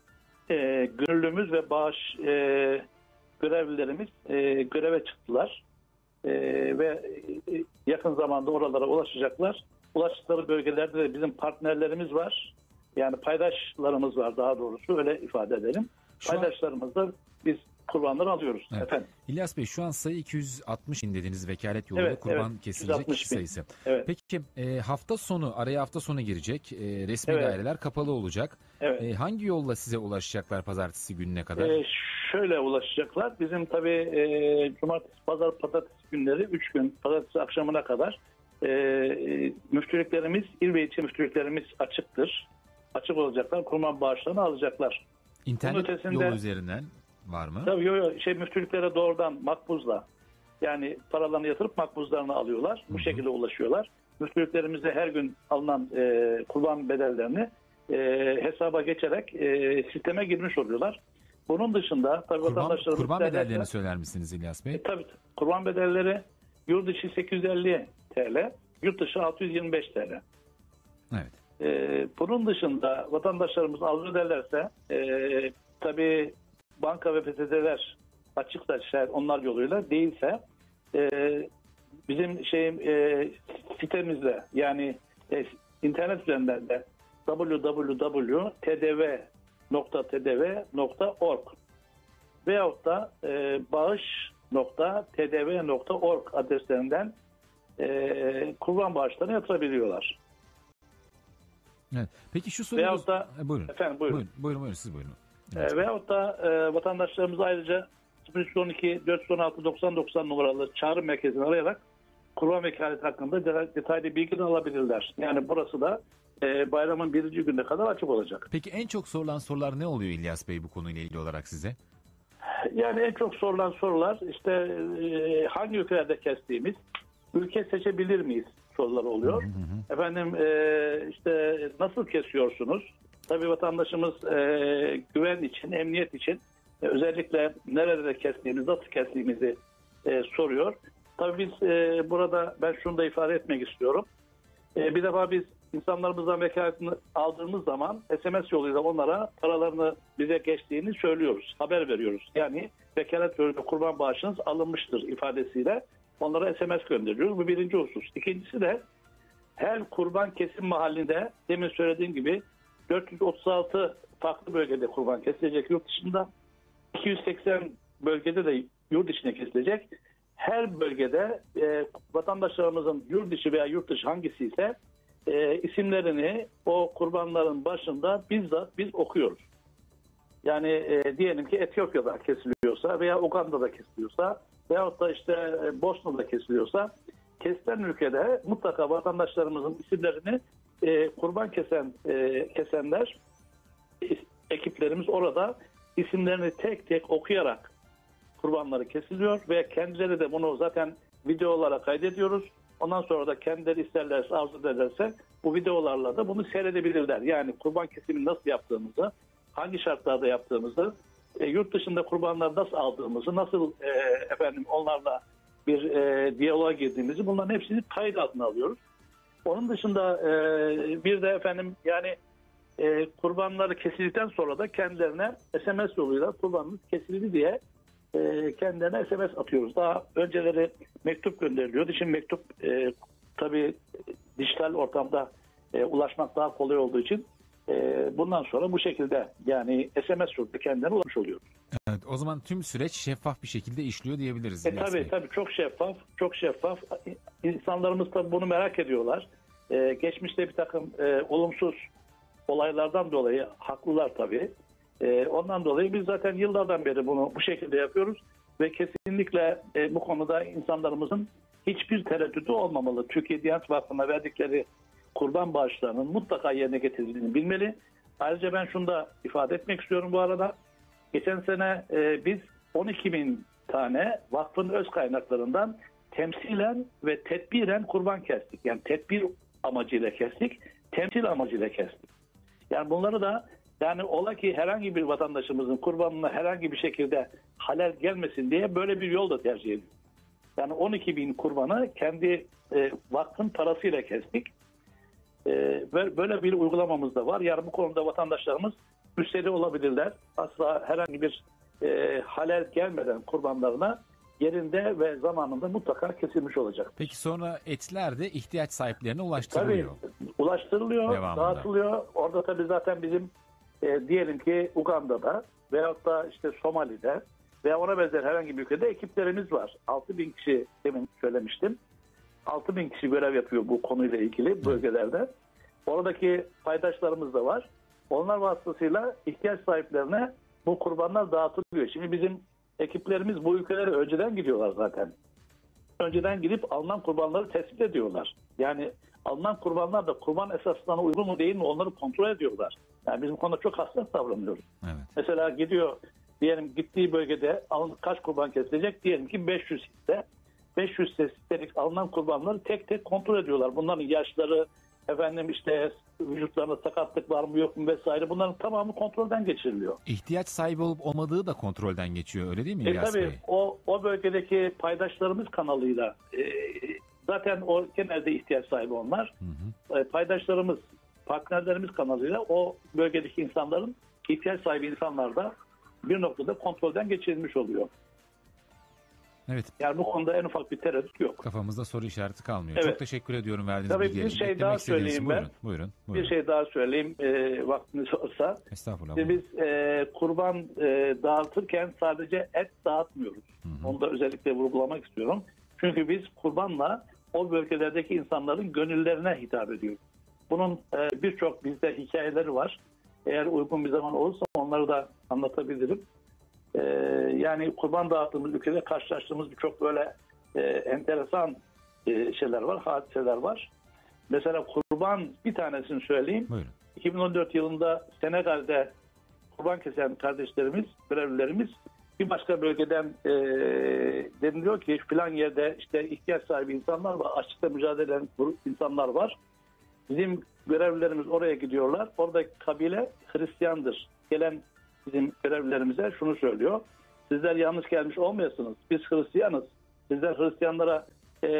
e, gönüllümüz ve bağış e, görevlilerimiz e, göreve çıktılar. E, ve e, yakın zamanda oralara ulaşacaklar. Ulaştıkları bölgelerde de bizim partnerlerimiz var. Yani paydaşlarımız var daha doğrusu, öyle ifade edelim. Şu Paydaşlarımızla an... biz kurbanları alıyoruz. Evet. Efendim. İlyas Bey, şu an sayı iki yüz altmış bin dediğiniz vekalet yoluyla evet, kurban evet, kesilecek kişi sayısı. Evet. Peki e, hafta sonu, araya hafta sonu girecek. E, resmi evet. daireler kapalı olacak. Evet. E, hangi yolla size ulaşacaklar pazartesi gününe kadar? E, şöyle ulaşacaklar. Bizim tabii e, cumartesi, pazar, pazartesi günleri üç gün, pazartesi akşamına kadar e, e, müftülüklerimiz, il ve ilçe müftülüklerimiz açıktır. Açık olacaklar. Kurban bağışlarını alacaklar. İnternet ötesinde, yolu üzerinden var mı? Tabii yo, yo, şey, müftülüklere doğrudan makbuzla, yani paralarını yatırıp makbuzlarını alıyorlar. Bu Hı-hı. şekilde ulaşıyorlar. Müftülüklerimizde her gün alınan e, kurban bedellerini e, hesaba geçerek e, sisteme girmiş oluyorlar. Bunun dışında tabii kurban, vatandaşlarımız... Kurban bedellerini söyler misiniz İlyas Bey? E, tabii. Kurban bedelleri yurt içi sekiz yüz elli TL, yurt dışı altı yüz yirmi beş TL. Evet. E, bunun dışında vatandaşlarımız arzu ederlerse e, tabii banka ve P T T'ler açıksa şayet onlar yoluyla değilse e, bizim şeyim e, sitemizde, yani e, internet üzerinden de double-u double-u double-u nokta t d v nokta t d v nokta org veyahut da e, bağış nokta t d v nokta org adreslerinden e, kurban bağışlarını yatırabiliyorlar. Evet. Peki şu soruyu... Veyahut da... E, buyurun. Efendim buyurun. Buyurun, buyurun, buyurun siz buyurun. Evet. E, veyahut da e, vatandaşlarımız ayrıca sıfır üç on iki dört yüz on altı doksan doksan numaralı çağrı merkezini arayarak kurban vekaleti hakkında detaylı bilgi alabilirler. Yani burası da e, bayramın birinci gününe kadar açık olacak. Peki en çok sorulan sorular ne oluyor İlyas Bey bu konuyla ilgili olarak size? Yani en çok sorulan sorular işte e, hangi ülkelerde kestiğimiz, ülke seçebilir miyiz soruları oluyor. Hı hı. Efendim e, işte nasıl kesiyorsunuz? Tabii vatandaşımız e, güven için, emniyet için e, özellikle nerede kestiğimiz, nasıl kestiğimizi e, soruyor. Tabii biz e, burada ben şunu da ifade etmek istiyorum. E, bir defa biz insanlarımızdan vekaletini aldığımız zaman S M S yoluyla onlara paralarını bize geçtiğini söylüyoruz, haber veriyoruz. Yani vekalet yoluyla kurban bağışınız alınmıştır ifadesiyle onlara S M S gönderiyoruz. Bu birinci husus. İkincisi de her kurban kesim mahallinde demin söylediğim gibi dört yüz otuz altı farklı bölgede kurban kesilecek yurt dışında, iki yüz seksen bölgede de yurt içine kesilecek. Her bölgede e, vatandaşlarımızın yurt içi veya yurt dışı hangisi ise e, isimlerini o kurbanların başında bizzat biz okuyoruz. Yani e, diyelim ki Etiyopya'da kesiliyorsa veya Uganda'da kesiliyorsa veyahut da işte e, Bosna'da kesiliyorsa kesilen ülkede mutlaka vatandaşlarımızın isimlerini e, kurban kesen e, kesenler ekiplerimiz orada isimlerini tek tek okuyarak kurbanları kesiliyor ve kendileri de bunu zaten videolara kaydediyoruz. Ondan sonra da kendileri isterlerse, arzu ederlerse bu videolarla da bunu seyredebilirler. Yani kurban kesimini nasıl yaptığımızı, hangi şartlarda yaptığımızı, e, yurt dışında kurbanları nasıl aldığımızı, nasıl e, efendim onlarla bir e, diyaloğa girdiğimizi, bunların hepsini kayıt altına alıyoruz. Onun dışında e, bir de efendim yani e, kurbanları kesildikten sonra da kendilerine S M S yoluyla kurbanımız kesildi diye e, kendilerine S M S atıyoruz. Daha önceleri mektup gönderiliyordu. Şimdi mektup e, tabii dijital ortamda e, ulaşmak daha kolay olduğu için e, bundan sonra bu şekilde yani S M S yoluyla kendilerine ulaşmış oluyoruz. Evet, o zaman tüm süreç şeffaf bir şekilde işliyor diyebiliriz. E, tabii tabii çok şeffaf, çok şeffaf. İnsanlarımız tabii bunu merak ediyorlar. Ee, geçmişte bir takım e, olumsuz olaylardan dolayı haklılar tabii. E, ondan dolayı biz zaten yıllardan beri bunu bu şekilde yapıyoruz ve kesinlikle e, bu konuda insanlarımızın hiçbir tereddütü olmamalı. Türkiye Diyanet Vakfı'na verdikleri kurban bağışlarının mutlaka yerine getirildiğini bilmeli. Ayrıca ben şunu da ifade etmek istiyorum bu arada. Geçen sene e, biz on iki bin tane vakfın öz kaynaklarından temsilen ve tedbiren kurban kestik. Yani tedbir amacıyla kestik, temsil amacıyla kestik. Yani bunları da yani ola ki herhangi bir vatandaşımızın kurbanına herhangi bir şekilde halel gelmesin diye böyle bir yol da tercih ediyoruz. Yani on iki bin kurbanı kendi e, vakfın parasıyla kestik. E, böyle bir uygulamamız da var. Yani bu konuda vatandaşlarımız müşteri olabilirler. Asla herhangi bir e, halel gelmeden kurbanlarına yerinde ve zamanında mutlaka kesilmiş olacak. Peki sonra etler de ihtiyaç sahiplerine ulaştırılıyor. Tabii ulaştırılıyor, devamında dağıtılıyor. Orada tabii zaten bizim e, diyelim ki Uganda'da veyahut da işte Somali'de veya ona benzer herhangi bir ülkede ekiplerimiz var. altı bin kişi demin söylemiştim. altı bin kişi görev yapıyor bu konuyla ilgili bölgelerde. Oradaki paydaşlarımız da var. Onlar vasıtasıyla ihtiyaç sahiplerine bu kurbanlar dağıtılıyor. Şimdi bizim ekiplerimiz bu ülkelere önceden gidiyorlar zaten. Önceden gidip alınan kurbanları tespit ediyorlar. Yani alınan kurbanlar da kurban esaslarına uygun mu değil mi onları kontrol ediyorlar. Yani biz bu konuda çok hassas davranıyoruz. Evet. Mesela gidiyor diyelim gittiği bölgede kaç kurban kesilecek? Diyelim ki beş yüz hisse. beş yüz hisselik alınan kurbanları tek tek kontrol ediyorlar. Bunların yaşları, efendim işte vücutlarında sakatlık var mı yok mu vesaire, bunların tamamı kontrolden geçiriliyor. İhtiyaç sahibi olup olmadığı da kontrolden geçiyor, öyle değil mi İlyas e, Bey? Tabii o, o bölgedeki paydaşlarımız kanalıyla e, zaten o genelde ihtiyaç sahibi onlar. Hı hı. E, paydaşlarımız, partnerlerimiz kanalıyla o bölgedeki insanların ihtiyaç sahibi insanlar da bir noktada kontrolden geçirilmiş oluyor. Evet. Yani bu konuda en ufak bir tereddüt yok. Kafamızda soru işareti kalmıyor. Evet. Çok teşekkür ediyorum verdiğiniz Tabii bilgiler bir için. şey Eklemek daha istediğiniz- söyleyeyim ben. Buyurun, buyurun, buyurun. Bir şey daha söyleyeyim e, vaktiniz olsa. Estağfurullah. Şimdi biz e, kurban e, dağıtırken sadece et dağıtmıyoruz. Hı hı. Onu da özellikle vurgulamak istiyorum. Çünkü biz kurbanla o bölgelerdeki insanların gönüllerine hitap ediyoruz. Bunun e, birçok bizde hikayeleri var. Eğer uygun bir zaman olursa onları da anlatabilirim. E, yani kurban dağıttığımız ülkede karşılaştığımız birçok böyle e, enteresan e, şeyler var, hadiseler var. Mesela kurban bir tanesini söyleyeyim. Buyurun. iki bin on dört yılında Senegal'de kurban kesen kardeşlerimiz, görevlilerimiz bir başka bölgeden e, deniliyor ki filan yerde işte ihtiyaç sahibi insanlar var, açlıkla mücadele eden insanlar var. Bizim görevlilerimiz oraya gidiyorlar. Oradaki kabile Hristiyandır. Gelen bizim görevlilerimize şunu söylüyor. Sizler yanlış gelmiş olmayasınız. Biz Hristiyanız. Sizler Hristiyanlara e,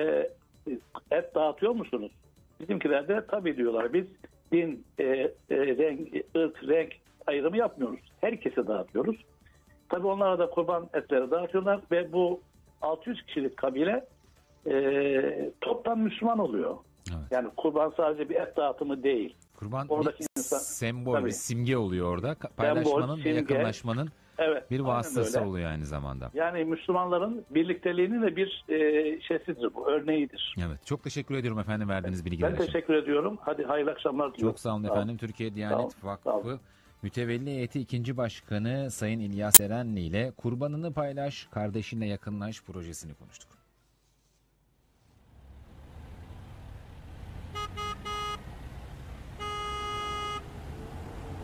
et dağıtıyor musunuz? Bizimkiler de tabii diyorlar. Biz din, e, e, renk, ırk, renk ayrımı yapmıyoruz. Herkese dağıtıyoruz. Tabii onlara da kurban etleri dağıtıyorlar ve bu altı yüz kişilik kabile e, toptan Müslüman oluyor. Evet. Yani kurban sadece bir et dağıtımı değil. Kurban Oradaki bir insan, sembol, tabii. bir simge oluyor orada. Paylaşmanın ve simge. yakınlaşmanın Evet, bir aynen vasıtası öyle. oluyor aynı zamanda. Yani Müslümanların birlikteliğinin de bir e, şeysidir bu, örneğidir. Evet. Çok teşekkür ediyorum efendim verdiğiniz bilgiler Ben için. teşekkür ediyorum. Hadi hayırlı akşamlar diliyorum. Çok sağ olun Sağ efendim. Türkiye Diyanet Sağ olun, sağ olun. Vakfı Mütevelli Heyeti ikinci Başkanı Sayın İlyas Erenli ile Kurbanını Paylaş, Kardeşinle Yakınlaş projesini konuştuk.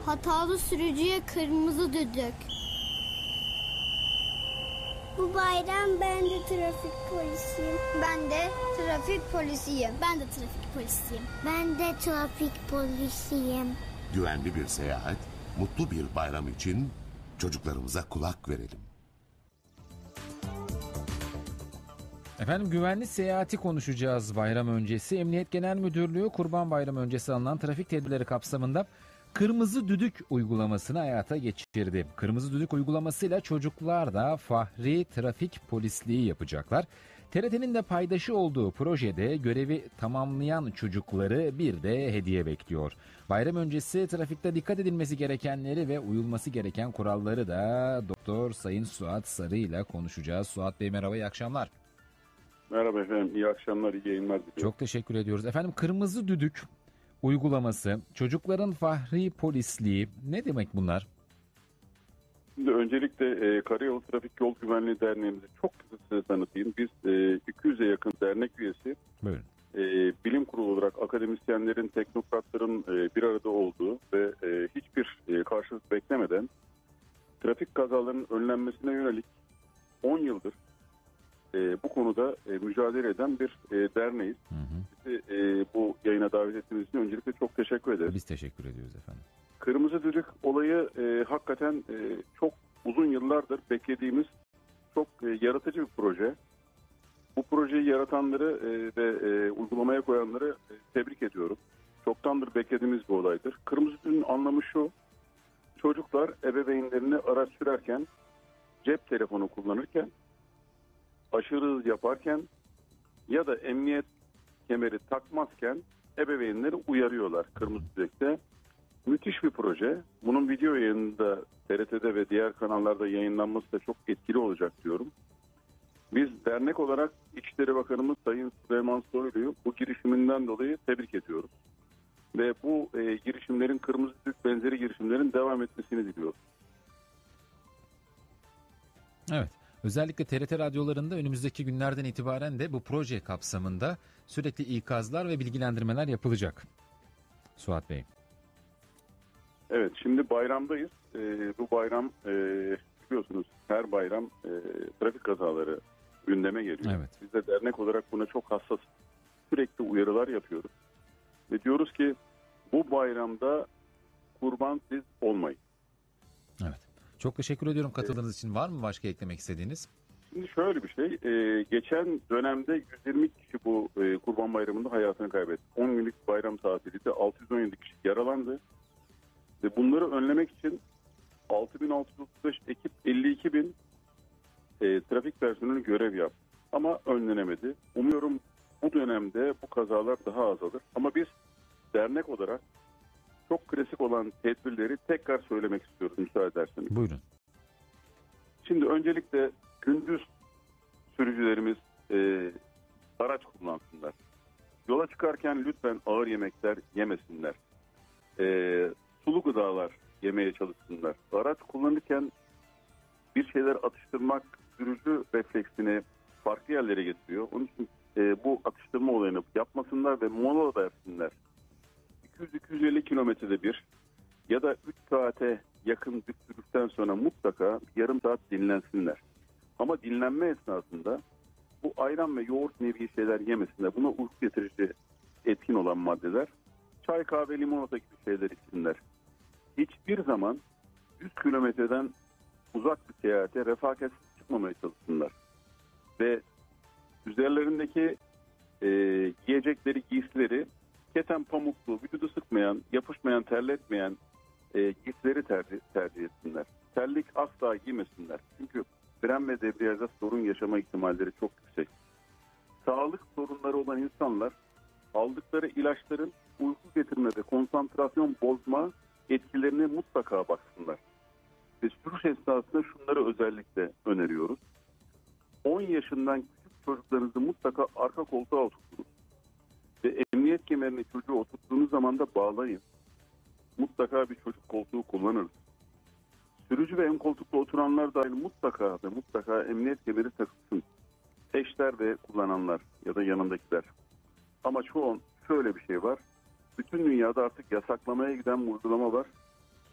Hatalı sürücüye kırmızı düdük. Bu bayram ben de trafik polisiyim. Ben de trafik polisiyim. Ben de trafik polisiyim. Ben de trafik polisiyim. Güvenli bir seyahat, mutlu bir bayram için çocuklarımıza kulak verelim. Efendim güvenli seyahati konuşacağız bayram öncesi. Emniyet Genel Müdürlüğü Kurban Bayramı öncesi alınan trafik tedbirleri kapsamında Kırmızı Düdük uygulamasını hayata geçirdi. Kırmızı Düdük uygulamasıyla çocuklar da fahri trafik polisliği yapacaklar. T R T'nin de paydaşı olduğu projede görevi tamamlayan çocukları bir de hediye bekliyor. Bayram öncesi trafikte dikkat edilmesi gerekenleri ve uyulması gereken kuralları da Doktor Sayın Suat Sarı ile konuşacağız. Suat Bey merhaba, iyi akşamlar. Merhaba efendim, iyi akşamlar, iyi yayınlar diliyorum. Çok teşekkür ediyoruz. Efendim Kırmızı Düdük uygulaması, çocukların fahri polisliği, ne demek bunlar? Şimdi öncelikle e, Karayolu Trafik Yol Güvenliği Derneğimizi çok kısa size tanıtayım. Biz e, iki yüze yakın dernek üyesi, e, bilim kurulu olarak akademisyenlerin, teknokratların e, bir arada olduğu ve e, hiçbir e, karşılık beklemeden trafik kazalarının önlenmesine yönelik on yıldır e, bu konuda e, mücadele eden bir e, derneğiz. Hı hı. Bizi e, bu yayına davet ettiğiniz için öncelikle çok teşekkür ederiz. Biz teşekkür ediyoruz efendim. Kırmızı Düdük olayı e, hakikaten e, çok uzun yıllardır beklediğimiz çok e, yaratıcı bir proje. Bu projeyi yaratanları e, ve e, uygulamaya koyanları e, tebrik ediyorum. Çoktandır beklediğimiz bir olaydır. Kırmızı Düdük'ün anlamı şu: çocuklar ebeveynlerini araç sürerken, cep telefonu kullanırken, aşırı hız yaparken ya da emniyet kemeri takmazken ebeveynleri uyarıyorlar Kırmızı Düdük'te. Müthiş bir proje. Bunun video yayınında T R T'de ve diğer kanallarda yayınlanması da çok etkili olacak diyorum. Biz dernek olarak İçişleri Bakanımız Sayın Süleyman Soylu'yu bu girişiminden dolayı tebrik ediyoruz. Ve bu e, girişimlerin, Kırmızı Düdük benzeri girişimlerin devam etmesini diliyoruz. Evet. Özellikle T R T radyolarında önümüzdeki günlerden itibaren de bu proje kapsamında sürekli ikazlar ve bilgilendirmeler yapılacak. Suat Bey. Evet, şimdi bayramdayız. Ee, bu bayram e, biliyorsunuz her bayram e, trafik kazaları gündeme geliyor. Evet. Biz de dernek olarak buna çok hassas, sürekli uyarılar yapıyoruz. Ve diyoruz ki bu bayramda kurban siz olmayın. Evet. Çok teşekkür ediyorum katıldığınız için. Var mı başka eklemek istediğiniz? Şimdi şöyle bir şey. E, geçen dönemde yüz yirmi kişi bu e, Kurban Bayramı'nda hayatını kaybetti. on günlük bayram tatilinde altı yüz on yedi kişi yaralandı. Ve bunları önlemek için altı bin altı yüz otuz beş ekip elli iki bin e, trafik personeli görev yaptı. Ama önlenemedi. Umuyorum bu dönemde bu kazalar daha azalır. Ama biz dernek olarak çok klasik olan tedbirleri tekrar söylemek istiyoruz müsaade ederseniz. Buyurun. Şimdi öncelikle gündüz sürücülerimiz e, araç kullansınlar. Yola çıkarken lütfen ağır yemekler yemesinler. E, sulu gıdalar yemeye çalışsınlar. Araç kullanırken bir şeyler atıştırmak sürücü refleksini farklı yerlere getiriyor. Onun için e, bu atıştırma olayını yapmasınlar ve mola versinler. iki yüz iki yüz elli kilometrede bir ya da üç saate yakın bir sürüşten sonra mutlaka yarım saat dinlensinler. Ama dinlenme esnasında bu ayran ve yoğurt nevi şeyler yemesinler. Buna uyku getirici etkin olan maddeler, çay, kahve, limonata gibi şeyler içsinler. Hiçbir zaman yüz kilometreden uzak bir seyahate refakat çıkmamaya çalışsınlar. Ve üzerlerindeki e, giyecekleri, giysileri keten pamuklu, vücudu sıkmayan, yapışmayan, terletmeyen e, giysileri tercih, tercih etsinler. Terlik asla giymesinler. Çünkü fren ve debriyajda sorun yaşama ihtimalleri çok yüksek. Sağlık sorunları olan insanlar aldıkları ilaçların uyku getirme ve konsantrasyon bozma etkilerine mutlaka baksınlar. Ve sürüş esnasında şunları özellikle öneriyoruz. on yaşından küçük çocuklarınızı mutlaka arka koltuğa oturtun. Ve emniyet kemerini çocuğu oturttuğunuz zaman da bağlayın. Mutlaka bir çocuk koltuğu kullanırız. Sürücü ve ön koltukta oturanlar dahil mutlaka ve mutlaka emniyet kemeri takılsın. Eşler ve kullananlar ya da yanındakiler. Ama çoğun şöyle bir şey var. Bütün dünyada artık yasaklamaya giden bir uygulama var.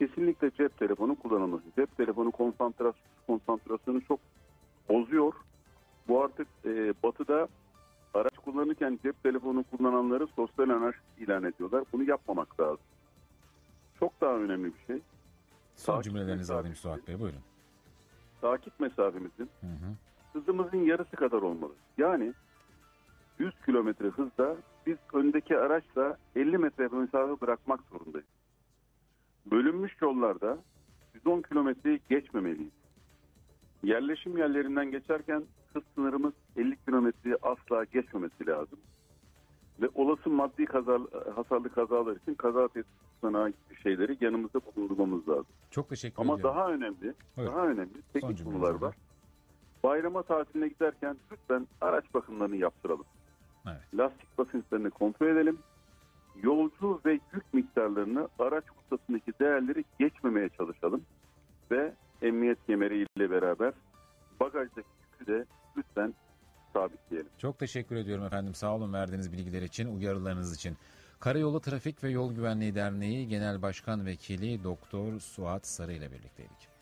kesinlikle cep telefonu kullanılmasın. Cep telefonu konsantrasyon, konsantrasyonu çok bozuyor. Bu artık e, batıda araç kullanırken cep telefonu kullananları sosyal anarşist ilan ediyorlar. Bunu yapmamak lazım. Çok daha önemli bir şey. Son Takip cümlelerinizi alayım Suat Bey, buyurun. Takip mesafemizin Hı hı. hızımızın yarısı kadar olmalı. Yani yüz kilometre hızda biz öndeki araçla elli metre mesafe bırakmak zorundayız. Bölünmüş yollarda yüz on kilometreyi geçmemeliyiz. Yerleşim yerlerinden geçerken hız sınırımız elli kilometreyi asla geçmemesi lazım. Ve olası maddi kaza, hasarlı kazalar için kaza tespit tutanağı gibi şeyleri yanımızda bulundurmamız lazım. Çok teşekkür Ama ediyorum. daha önemli, Buyurun. daha önemli teknik konular var. Bayrama tatiline giderken lütfen araç bakımlarını yaptıralım. Evet. Lastik basınçlarını kontrol edelim. Yolcu ve yük miktarlarını araç ruhsatındaki değerleri geçmemeye çalışalım. Ve emniyet kemeri ile beraber bagajdaki yükü de lütfen sabitleyelim. Çok teşekkür ediyorum efendim. Sağ olun verdiğiniz bilgiler için, uyarılarınız için. Karayolu Trafik ve Yol Güvenliği Derneği Genel Başkan Vekili Doktor Suat Sarı ile birlikteydik.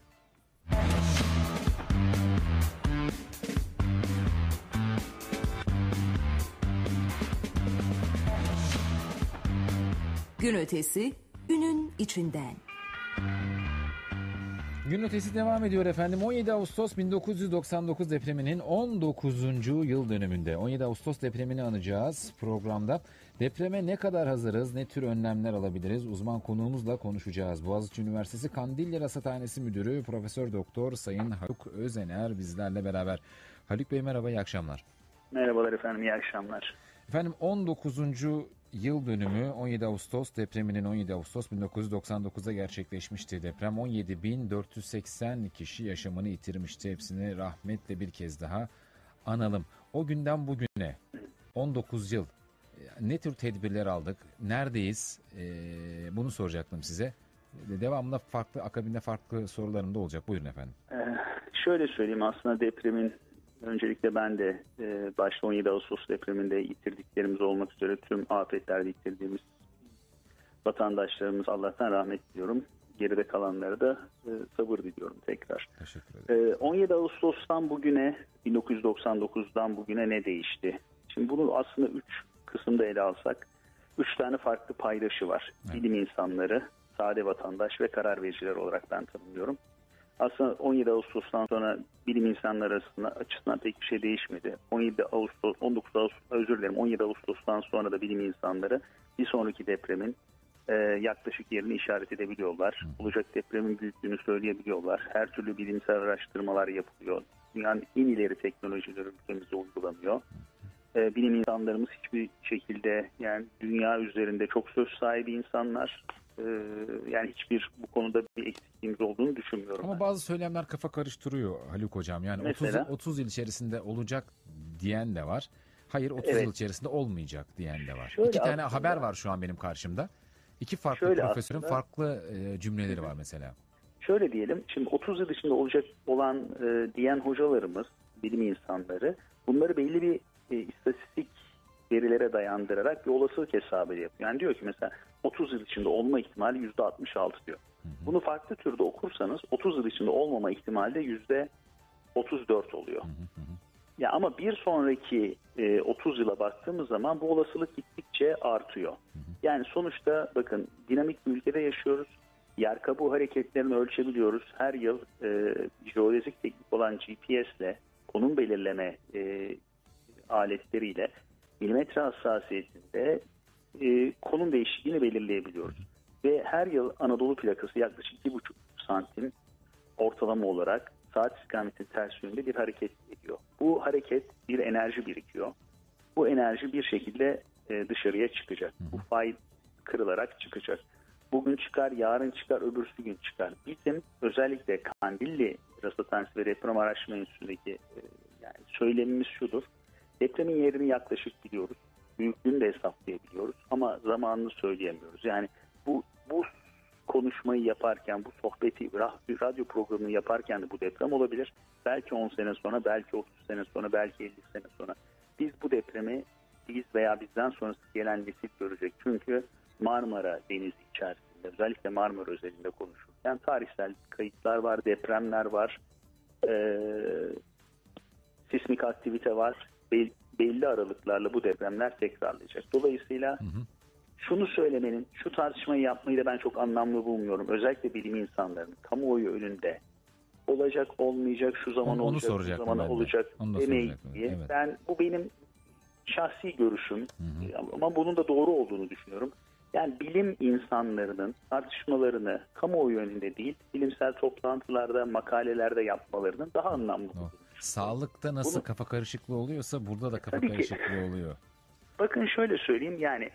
Gün ötesi, günün içinden. Gün ötesi devam ediyor efendim. on yedi Ağustos bin dokuz yüz doksan dokuz depreminin on dokuzuncu yıl dönümünde. on yedi Ağustos depremini anacağız programda. Depreme ne kadar hazırız, ne tür önlemler alabiliriz? Uzman konuğumuzla konuşacağız. Boğaziçi Üniversitesi Kandilli Rasathanesi Müdürü Profesör Doktor Sayın Haluk Özener bizlerle beraber. Haluk Bey merhaba, iyi akşamlar. Merhabalar efendim, iyi akşamlar. Efendim on dokuzuncu yıl dönümü on yedi Ağustos depreminin on yedi Ağustos bin dokuz yüz doksan dokuzda gerçekleşmişti deprem. on yedi bin dört yüz seksen kişi yaşamını yitirmişti. Hepsini rahmetle bir kez daha analım. O günden bugüne on dokuz yıl ne tür tedbirler aldık? Neredeyiz? Ee, bunu soracaktım size. Devamında farklı, akabinde farklı sorularım da olacak. Buyurun efendim. Ee, şöyle söyleyeyim, aslında depremin öncelikle ben de e, başta on yedi Ağustos depreminde yitirdiklerimiz olmak üzere tüm afetlerde yitirdiğimiz vatandaşlarımız Allah'tan rahmet diliyorum. Geride kalanlara da e, sabır diliyorum tekrar. Teşekkür ederim. E, on yedi Ağustos'tan bugüne, bin dokuz yüz doksan dokuzdan bugüne ne değişti? Şimdi bunu aslında üç kısımda ele alsak, üç tane farklı paydaşı var. Evet. Bilim insanları, sade vatandaş ve karar vericiler olarak ben tanımlıyorum. Aslında on yedi Ağustos'tan sonra bilim insanları arasında açısından pek bir şey değişmedi. on yedi Ağustos, on dokuz Ağustos, özür dilerim, on yedi Ağustos'tan sonra da bilim insanları bir sonraki depremin e, yaklaşık yerini işaret edebiliyorlar. Olacak depremin büyüklüğünü söyleyebiliyorlar. Her türlü bilimsel araştırmalar yapılıyor. Dünyanın en ileri teknolojileri ülkemizde uygulanıyor. E, bilim insanlarımız hiçbir şekilde, yani dünya üzerinde çok söz sahibi insanlar. Yani hiçbir bu konuda bir eksikliğimiz olduğunu düşünmüyorum. Ama ben. Bazı söylemler kafa karıştırıyor Haluk Hocam. Yani Mesela, otuz, otuz yıl içerisinde olacak diyen de var. Hayır, otuz evet. yıl içerisinde olmayacak diyen de var. Şöyle İki aslında, tane haber var şu an benim karşımda. İki farklı profesörün aslında, farklı e, cümleleri var mesela. Şöyle diyelim, şimdi otuz yıl içinde olacak olan e, diyen hocalarımız, bilim insanları bunları belli bir e, istatistik verilere dayandırarak bir olasılık hesabı yapıyor. Yani diyor ki mesela otuz yıl içinde olma ihtimali yüzde altmış altı diyor. Hı hı. Bunu farklı türde okursanız otuz yıl içinde olmama ihtimali de yüzde otuz dört oluyor. Hı hı. Ya ama bir sonraki e, otuz yıla baktığımız zaman bu olasılık gittikçe artıyor. Hı hı. Yani sonuçta bakın, dinamik bir ülkede yaşıyoruz. Yer kabuğu hareketlerini ölçebiliyoruz. Her yıl e, jeodezik teknik olan G P S ile konum belirleme e, aletleriyle milimetre hassasiyetinde e, konum değişikliğini belirleyebiliyoruz. Ve her yıl Anadolu plakası yaklaşık iki buçuk santim ortalama olarak saat istikametinin ters yönünde bir hareket ediyor. Bu hareket bir enerji birikiyor. Bu enerji bir şekilde e, dışarıya çıkacak. Bu fay kırılarak çıkacak. Bugün çıkar, yarın çıkar, öbürsü gün çıkar. Bizim özellikle Kandilli Rasathanesi ve Deprem Araştırma Enstitüsü'ndeki e, yani söylemimiz şudur. Depremin yerini yaklaşık biliyoruz. Büyüklüğünü de hesaplayabiliyoruz. Ama zamanını söyleyemiyoruz. Yani bu bu konuşmayı yaparken, bu sohbeti, radyo programını yaparken de bu deprem olabilir. Belki on sene sonra, belki otuz sene sonra, belki elli sene sonra. Biz bu depremi, biz veya bizden sonrası gelen nesil görecek. Çünkü Marmara Denizi içerisinde özellikle Marmara özelinde konuşurken tarihsel kayıtlar var, depremler var, e, sismik aktivite var. Bel, belli aralıklarla bu depremler tekrarlayacak. Dolayısıyla hı hı. şunu söylemenin, şu tartışmayı yapmayı da ben çok anlamlı bulmuyorum. Özellikle bilim insanlarının kamuoyu önünde olacak, olmayacak, şu zaman onu, olacak, onu şu zaman olacak demeyi diye. Evet. Ben, bu benim şahsi görüşüm, hı hı. ama bunun da doğru olduğunu düşünüyorum. Yani bilim insanlarının tartışmalarını kamuoyu önünde değil, bilimsel toplantılarda, makalelerde yapmalarının daha anlamlı. Sağlıkta nasıl Bunu, kafa karışıklığı oluyorsa burada da kafa karışıklığı oluyor. Bakın şöyle söyleyeyim, yani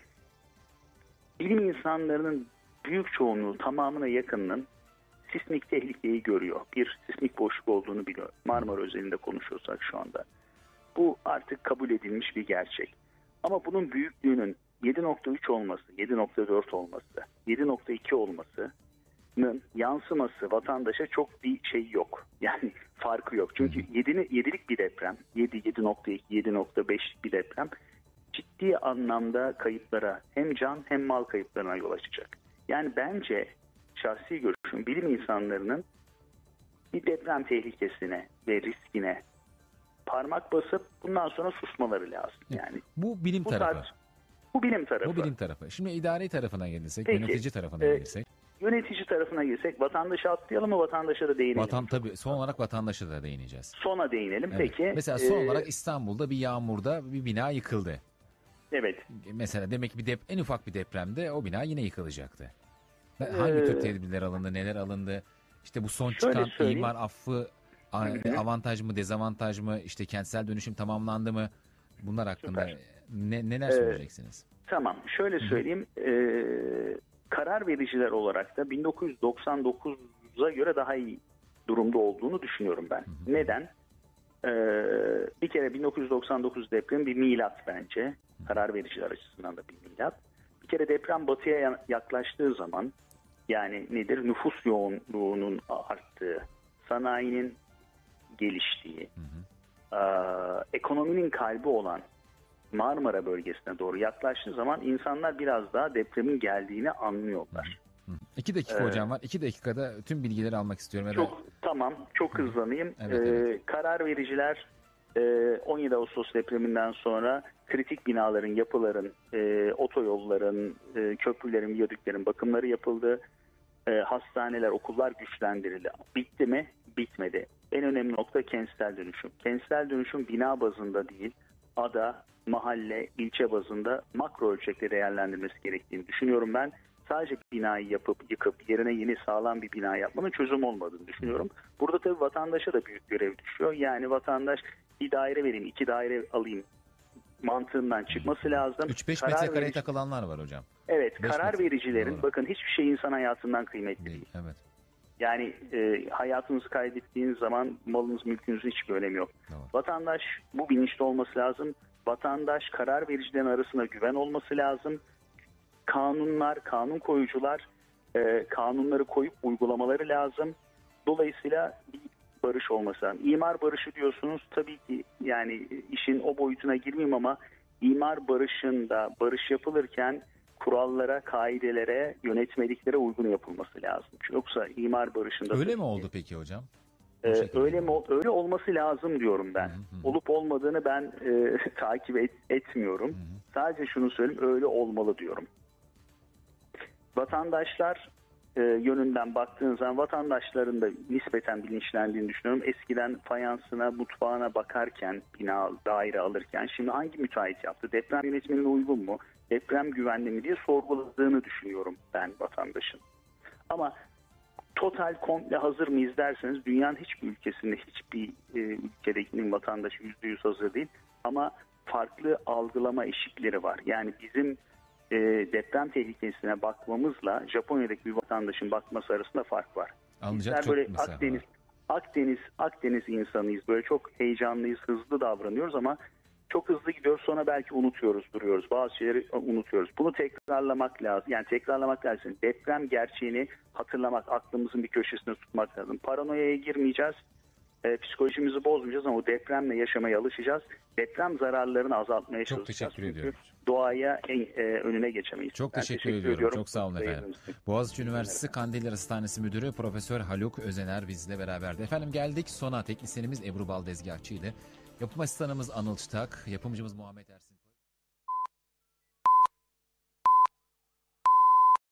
bilim insanlarının büyük çoğunluğu, tamamına yakınının sismik tehlikeyi görüyor. Bir sismik boşluk olduğunu biliyor. Marmara özelinde konuşuyorsak şu anda. Bu artık kabul edilmiş bir gerçek. Ama bunun büyüklüğünün yedi nokta üç olması, yedi nokta dört olması, yedi nokta iki olmasının yansıması vatandaşa çok bir şey yok. Yani farkı yok. Çünkü yedilik bir deprem, yedi, yedi nokta iki, yedi nokta beş bir deprem ciddi anlamda kayıplara, hem can hem mal kayıplarına yol açacak. Yani bence şahsi görüşüm, bilim insanlarının bir deprem tehlikesine ve riskine parmak basıp bundan sonra susmaları lazım. Yani bu bilim bu tarafı. Tarz, bu bilim tarafı. Bu bilim tarafı. Şimdi idari tarafına gelirsek, Peki, yönetici tarafına e, gelirsek. Yönetici tarafına girsek vatandaşa atlayalım mı, vatandaşa da değinelim? Vatan, tabii son olarak vatandaşa da değineceğiz. Sona değinelim. Evet. Peki. Mesela son e, olarak İstanbul'da bir yağmurda bir bina yıkıldı. Evet. Mesela demek ki bir dep en ufak bir depremde o bina yine yıkılacaktı. Hangi ee, tür tedbirler alındı, neler alındı? İşte bu son çıkan söyleyeyim. imar affı Hı-hı. avantaj mı, dezavantaj mı? İşte kentsel dönüşüm tamamlandı mı? Bunlar hakkında ne, neler söyleyeceksiniz? Ee, tamam. Şöyle söyleyeyim. Ee, karar vericiler olarak da bin dokuz yüz doksan dokuza göre daha iyi durumda olduğunu düşünüyorum ben. Hı-hı. Neden? Ee, bir kere bin dokuz yüz doksan dokuz deprem bir milat bence. Hı-hı. Karar vericiler açısından da bir milat. Bir kere deprem batıya yaklaştığı zaman, yani nedir? Nüfus yoğunluğunun arttığı, sanayinin geliştiği, hı hı. E, ekonominin kalbi olan Marmara bölgesine doğru yaklaştığı zaman insanlar biraz daha depremin geldiğini anlıyorlar. Hı hı. İki dakika ee, hocam var. İki dakikada tüm bilgileri almak istiyorum. Çok herhalde. Tamam. Çok hızlanayım. Evet, evet. Ee, karar vericiler on yedi Ağustos depreminden sonra kritik binaların, yapıların, e, otoyolların, e, köprülerin, viyadüklerin bakımları yapıldı. E, hastaneler, okullar güçlendirildi. Bitti mi? Bitmedi. En önemli nokta kentsel dönüşüm. Kentsel dönüşüm bina bazında değil, ada, mahalle, ilçe bazında makro ölçekte değerlendirmesi gerektiğini düşünüyorum ben. Sadece binayı yapıp yıkıp yerine yeni sağlam bir bina yapmanın çözüm olmadığını düşünüyorum. Burada tabii vatandaşa da büyük görev düşüyor. Yani vatandaş bir daire vereyim, iki daire alayım mantığından çıkması lazım. üç beş metrekareye verici... takılanlar var hocam. Evet, karar vericilerin Doğru. bakın hiçbir şey insan hayatından kıymetli değil. değil. Evet. Yani e, hayatınızı kaybettiğiniz zaman malınız, mülkünüzün hiçbir önemi yok. Doğru. Vatandaş bu bilinçli olması lazım. Vatandaş karar vericilerin arasında güven olması lazım. Kanunlar, kanun koyucular e, kanunları koyup uygulamaları lazım. Dolayısıyla bir barış olması lazım. İmar barışı diyorsunuz. Tabii ki yani işin o boyutuna girmeyeyim ama imar barışında barış yapılırken kurallara, kaidelere, yönetmeliklere uygun yapılması lazım. Yoksa imar barışında... Öyle mi oldu peki hocam? E, öyle mi? Öyle olması lazım diyorum ben. Hı hı. Olup olmadığını ben e, takip et, etmiyorum. Hı hı. Sadece şunu söyleyeyim, öyle olmalı diyorum. Vatandaşlar e, yönünden baktığınız zaman vatandaşların da nispeten bilinçlendiğini düşünüyorum. Eskiden fayansına, mutfağına bakarken, bina, daire alırken şimdi hangi müteahhit yaptı? Deprem yönetmenine uygun mu? Deprem güvenli mi diye sorguladığını düşünüyorum ben vatandaşın. Ama total komple hazır mıyız derseniz dünyanın hiçbir ülkesinde, hiçbir e, ülkedekinin vatandaşı yüzde yüz hazır değil. Ama farklı algılama eşikleri var. Yani bizim e, deprem tehlikesine bakmamızla Japonya'daki bir vatandaşın bakması arasında fark var. Anlayacak Bizler böyle Akdeniz, Akdeniz, Akdeniz insanıyız. Böyle çok heyecanlıyız, hızlı davranıyoruz ama çok hızlı gidiyoruz, sonra belki unutuyoruz, duruyoruz. Bazı şeyleri unutuyoruz. Bunu tekrarlamak lazım. Yani tekrarlamak lazım. Deprem gerçeğini hatırlamak, aklımızın bir köşesinde tutmak lazım. Paranoyaya girmeyeceğiz. e, psikolojimizi bozmayacağız ama depremle yaşamaya alışacağız. Deprem zararlarını azaltmaya Çok çalışacağız. teşekkür Çünkü ediyorum. doğaya en, e, önüne geçemeyiz. Çok Ben teşekkür, teşekkür ediyorum. ediyorum. Çok sağ olun efendim. Yayınımız- Boğaziçi Üniversitesi Kandilli Hastanesi Müdürü Profesör Haluk Özener bizle beraberdi. Efendim geldik sona. Teknisyenimiz Ebru Baldezgahçı ile. Yapım asistanımız Anıl Çıtak, yapımcımız Muhammed Ersin.